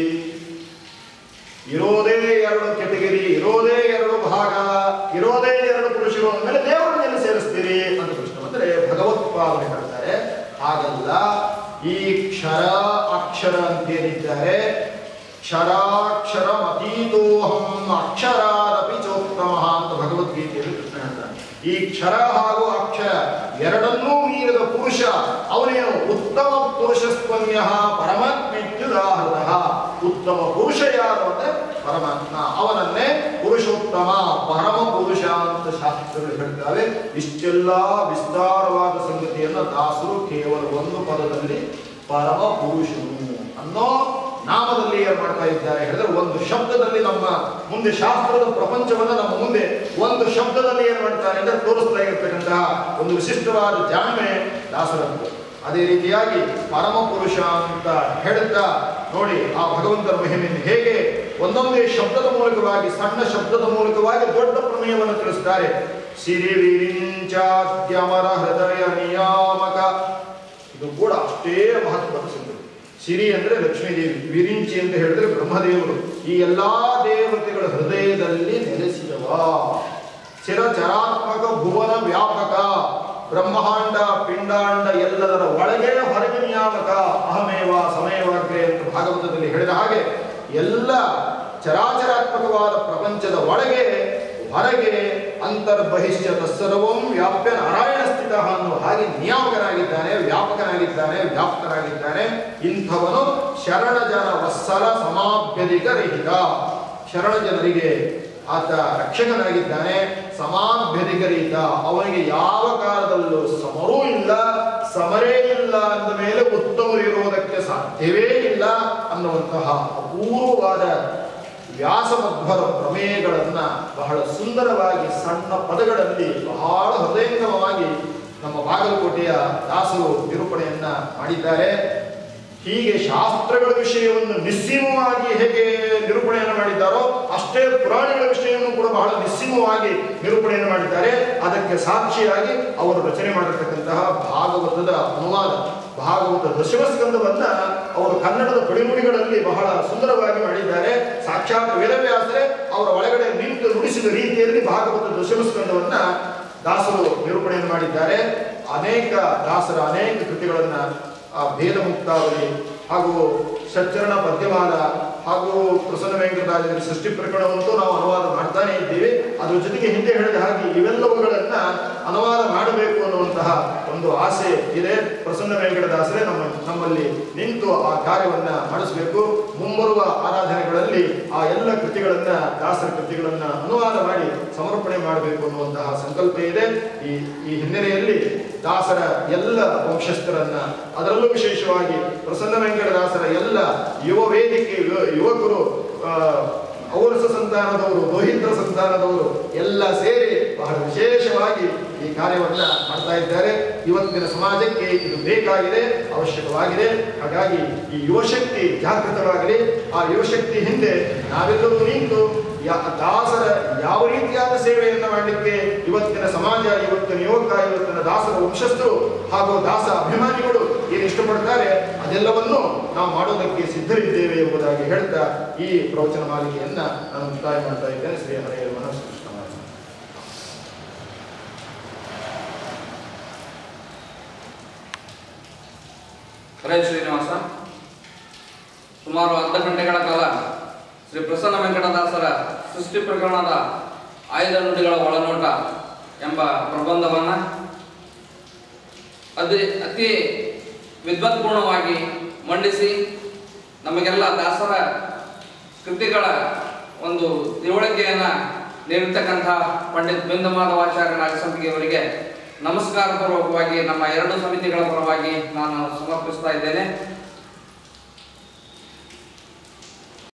ಇರೋದೇ ಎರಡು ಕೆಟಗರಿ, ಇರೋದೇ ಎರಡು ಭಾಗ, ಇರೋದೇ ಎರಡು ಪುರುಷರು ಅಂದಮೇಲೆ ದೇವರನ್ನು ಎಲ್ಲಿ ಸೇರಿಸ್ತೀರಿ ಅಂತ ಪ್ರಶ್ನೆ ಬಂದರೆ ಭಗವತ್ಪಾದನೆ ಹೇಳ್ತಾರೆ ಹಾಗಲ್ಲ. ಈ ಕ್ಷರ ಅಕ್ಷರ ಅಂತೇನಿದ್ದಾರೆ, ಕ್ಷರಾಕ್ಷರ ಅತೀತೋಹಂ ಅಕ್ಷರಾದಪಿ ಚೋತ್ತಮ ಅಂತ ಭಗವದ್ಗೀತೆಯಲ್ಲಿ ಕೃಷ್ಣ ಹೇಳ್ತಾನೆ. ಈ ಕ್ಷರ ಹಾಗೂ ಅಕ್ಷರ ಎರಡನ್ನೂ ಮೀರಿದ ಪುರುಷ ಅವನೇನು? ಉತ್ತಮ ಪುರುಷಸ್ತ್ವನ್ಯ ಪರಮಾತ್ಮೇತ್ಯುದಾಹೃತಃ. ಉತ್ತಮ ಪುರುಷ ಯಾರು ಅಂದ್ರೆ ಪರಮಾತ್ಮ, ಅವನನ್ನೇ ಪುರುಷೋತ್ತಮ ಪರಮ ಪುರುಷ ಅಂತ ಶಾಸ್ತ್ರಗಳು ಹೇಳ್ತಾವೆ. ಇಷ್ಟೆಲ್ಲ ವಿಸ್ತಾರವಾದ ಸಂಗತಿಯನ್ನು ದಾಸರು ಕೇವಲ ಒಂದು ಪದದಲ್ಲಿ ಪರಮ ಪುರುಷನು ಅನ್ನೋ ನಾಮದಲ್ಲಿ ಏನ್ ಮಾಡ್ತಾ ಇದ್ದಾರೆ ಹೇಳಿದ್ರೆ, ಒಂದು ಶಬ್ದದಲ್ಲಿ ನಮ್ಮ ಮುಂದೆ ಶಾಸ್ತ್ರದ ಪ್ರಪಂಚವನ್ನ ನಮ್ಮ ಮುಂದೆ ಒಂದು ಶಬ್ದದಲ್ಲಿ ಏನ್ ಮಾಡ್ತಾರೆ ಅಂದ್ರೆ ತೋರಿಸ್ತಾ ಇರ್ತಕ್ಕಂತಹ ಒಂದು ವಿಶಿಷ್ಟವಾದ ಜಾಣ್ಮೆ ದಾಸರದ್ದು. ಅದೇ ರೀತಿಯಾಗಿ ಪರಮ ಪುರುಷ ಅಂತ ಹೇಳ್ತಾ ನೋಡಿ ಆ ಭಗವಂತನ ಮಹಿಮೆಯನ್ನು ಹೇಗೆ ಒಂದೊಂದೇ ಶಬ್ದದ ಮೂಲಕವಾಗಿ, ಸಣ್ಣ ಶಬ್ದದ ಮೂಲಕವಾಗಿ ದೊಡ್ಡ ಪ್ರಮೇಯವನ್ನು ತಿಳಿಸ್ತಾರೆ. ಸಿರಿ ವಿರಿಂಚಾದ್ಯಮರ ಹೃದಯ ನಿಯಾಮಕ, ಇದು ಕೂಡ ಅಷ್ಟೇ ಮಹತ್ವದ ಸಂಗತಿ. ಸಿರಿ ಅಂದ್ರೆ ಲಕ್ಷ್ಮೀದೇವಿ, ವಿರಿಂಚಿ ಅಂತ ಹೇಳಿದ್ರೆ ಬ್ರಹ್ಮದೇವರು. ಈ ಎಲ್ಲಾ ದೇವತೆಗಳ ಹೃದಯದಲ್ಲಿ ನೆಲೆಸಿದವ. ಚಿರಚರಾತ್ಮಕ ಭುವನ ವ್ಯಾಪಕ, ಬ್ರಹ್ಮಾಂಡ ಪಿಂಡಾಂಡ ಎಲ್ಲದರ ಒಳಗೆ ಹೊರಗೆ ನಿಯಾಮಕ. ಅಹಮೇವ ಸಮಯವಾಗ್ರೆ ಅಂತ ಭಾಗವತದಲ್ಲಿ ಹೇಳಿದ ಹಾಗೆ ಎಲ್ಲ ಚರಾಚರಾತ್ಮಕವಾದ ಪ್ರಪಂಚದ ಒಳಗೆ ಹೊರಗೆ ಅಂತರ್ಬಹಿಷ್ಯ ತತ್ಸರ್ವಂ ವ್ಯಾಪ್ಯ ನಾರಾಯಣ ಸ್ಥಿತ ಅನ್ನುವ ಹಾಗೆ ನಿಯಾಮಕನಾಗಿದ್ದಾನೆ, ವ್ಯಾಪಕನಾಗಿದ್ದಾನೆ, ವ್ಯಾಪ್ತನಾಗಿದ್ದಾನೆ. ಇಂಥವನು ಶರಣ ಜನ ವತ್ಸಲ ಸಮಾಭ್ಯಧಿಕ ರಹಿತ. ಶರಣ ಜನರಿಗೆ ಆತ ರಕ್ಷಕನಾಗಿದ್ದಾನೆ, ಸಮಾಭ್ಯಧಿಕ ರಹಿತ. ಅವನಿಗೆ ಯಾವ ಕಾಲದಲ್ಲೂ ಸಮರೂ ಇಲ್ಲ, ಸಮರೇ ಇಲ್ಲ ಅಂದ ಮೇಲೆ ಉತ್ತಮರು ಇರುವುದಕ್ಕೆ ಸಾಧ್ಯವೇ ಇಲ್ಲ ಅನ್ನುವಂತಹ ಅಪೂರ್ವವಾದ ವ್ಯಾಸಮಧ್ವರ ಪ್ರಮೇಯಗಳನ್ನ ಬಹಳ ಸುಂದರವಾಗಿ ಸಣ್ಣ ಪದಗಳಲ್ಲಿ ಬಹಳ ಹೃದಯಂಗಮವಾಗಿ ನಮ್ಮ ಬಾಗಲಕೋಟೆಯ ದಾಸರು ನಿರೂಪಣೆಯನ್ನ ಮಾಡಿದ್ದಾರೆ. ಹೀಗೆ ಶಾಸ್ತ್ರಗಳ ವಿಷಯವನ್ನು ನಿಸ್ಸೀಮವಾಗಿ ಹೇಗೆ ನಿರೂಪಣೆಯನ್ನು ಮಾಡಿದ್ದಾರೋ ಅಷ್ಟೇ ಪುರಾಣಗಳ ವಿಷಯವನ್ನು ಕೂಡ ಬಹಳ ನಿಸ್ಸೀಮವಾಗಿ ನಿರೂಪಣೆಯನ್ನು ಮಾಡಿದ್ದಾರೆ. ಅದಕ್ಕೆ ಸಾಕ್ಷಿಯಾಗಿ ಅವರು ರಚನೆ ಮಾಡಿರ್ತಕ್ಕಂತಹ ಭಾಗವತದ ಅನುವಾದ, ಭಾಗವತ ದಶಮಸ್ಕಂದವನ್ನ ಅವರು ಕನ್ನಡದ ಪಡಿನುಡಿಗಳಲ್ಲಿ ಬಹಳ ಸುಂದರವಾಗಿ ಮಾಡಿದ್ದಾರೆ. ಸಾಕ್ಷಾತ್ ವೇದವ್ಯಾಸರೇ ಅವರ ಒಳಗಡೆ ನಿಂತು ನುಡಿಸಿದ ರೀತಿಯಲ್ಲಿ ಭಾಗವತ ದಶಮಸ್ಕಂದವನ್ನ ದಾಸರು ನಿರೂಪಣೆಯನ್ನು ಮಾಡಿದ್ದಾರೆ. ಅನೇಕ ದಾಸರ ಅನೇಕ ಕೃತಿಗಳನ್ನ ಭೇದ ಮುಕ್ತಾವಲಿ ಹಾಗೂ ಷಟ್ಚರಣ ಪದ್ಯಮಾಲ ಹಾಗೂ ಪ್ರಸನ್ನ ವೆಂಕಟರಾಜರ ಸೃಷ್ಟಿ ಪ್ರಕರಣವಂತೂ ನಾವು ಅನುವಾದ ಮಾಡ್ತಾನೆ ಇದ್ದೀವಿ. ಅದ್ರ ಜೊತೆಗೆ ಹಿಂದೆ ಹೇಳಿದ ಹಾಗೆ ಇವೆಲ್ಲವುಗಳನ್ನ ಅನುವಾದ ಮಾಡಬೇಕು ಅನ್ನುವಂತಹ ಒಂದು ಆಸೆ ಇದೆ. ಪ್ರಸನ್ನ ವೆಂಕಟದಾಸರೇ ನಮ್ಮ ನಮ್ಮಲ್ಲಿ ನಿಂತು ಆ ಕಾರ್ಯವನ್ನ ಮಾಡಿಸಬೇಕು. ಮುಂಬರುವ ಆರಾಧನೆಗಳಲ್ಲಿ ಆ ಎಲ್ಲ ಕೃತಿಗಳನ್ನ ದಾಸರ ಕೃತಿಗಳನ್ನ ಅನುವಾದ ಮಾಡಿ ಸಮರ್ಪಣೆ ಮಾಡಬೇಕು ಅನ್ನುವಂತಹ ಸಂಕಲ್ಪ ಇದೆ. ಈ ಈ ಹಿನ್ನೆಲೆಯಲ್ಲಿ ದಾಸರ ಎಲ್ಲ ವಂಶಸ್ಥರನ್ನ, ಅದರಲ್ಲೂ ವಿಶೇಷವಾಗಿ ಪ್ರಸನ್ನ ವೆಂಕಟದಾಸರ ಎಲ್ಲ ಯುವ ವೇದಿಕೆ ಯುವಕರು, ಔರಸ ಸಂತಾನದವರು, ದೋಹಿತ್ರ ಸಂತಾನದವರು ಎಲ್ಲ ಸೇರಿ ಬಹಳ ವಿಶೇಷವಾಗಿ ಈ ಕಾರ್ಯವನ್ನ ಮಾಡ್ತಾ ಇದ್ದಾರೆ. ಇವತ್ತಿನ ಸಮಾಜಕ್ಕೆ ಇದು ಬೇಕಾಗಿದೆ, ಅವಶ್ಯಕವಾಗಿದೆ. ಹಾಗಾಗಿ ಈ ಯುವಶಕ್ತಿ ಜಾಗೃತವಾಗಲಿ. ಆ ಯುವಶಕ್ತಿ ಹಿಂದೆ ನಾವೆಲ್ಲರೂ ನಿಂತು ದಾಸರ ಯಾವ ರೀತಿಯಾದ ಸೇವೆಯನ್ನ ಮಾಡಲಿಕ್ಕೆ ಇವತ್ತಿನ ಸಮಾಜ, ಇವತ್ತಿನ ಯುವಕ, ಇವತ್ತಿನ ದಾಸರ ವಂಶಸ್ಥರು ಹಾಗೂ ದಾಸ ಅಭಿಮಾನಿಗಳು ಏನು ಇಷ್ಟಪಡ್ತಾರೆ ಅದೆಲ್ಲವನ್ನು ನಾವು ಮಾಡೋದಕ್ಕೆ ಸಿದ್ಧರಿದ್ದೇವೆ ಎಂಬುದಾಗಿ ಹೇಳ್ತಾ ಈ ಪ್ರವಚನ ಮಾಲಿಕೆಯನ್ನ ನಾನು ಮುಕ್ತಾಯ ಮಾಡ್ತಾ ಇದ್ದೇನೆ. ಶ್ರೀ ಹರೆಯ ಮನಸ್ಸು ಹರೇ ಶ್ರೀನಿವಾಸ. ಸುಮಾರು ಅರ್ಧ ಗಂಟೆಗಳ ಕಾಲ ಶ್ರೀ ಪ್ರಸನ್ನ ವೆಂಕಟದಾಸರ ಸೃಷ್ಟಿ ಪ್ರಕರಣದ ಆಯ್ದ ನುಡಿಗಳ ಒಳನೋಟ ಎಂಬ ಪ್ರಬಂಧವನ್ನು ಅತಿ ಅತಿ ವಿದ್ವತ್ಪೂರ್ಣವಾಗಿ ಮಂಡಿಸಿ ನಮಗೆಲ್ಲ ದಾಸರ ಕೃತಿಗಳ ಒಂದು ತಿಳುವಳಿಕೆಯನ್ನು ನೀಡಿರ್ತಕ್ಕಂಥ ಪಂಡಿತ್ ಬಿಂದಮಾಧವಾಚಾರ್ಯ ನಾಗಸಂಪಿಗೆಯವರಿಗೆ ನಮಸ್ಕಾರ ಪೂರ್ವಕವಾಗಿ ನಮ್ಮ ಎರಡು ಸಮಿತಿಗಳ ಪರವಾಗಿ ನಾನು ಸಮರ್ಪಿಸ್ತಾ ಇದ್ದೇನೆ.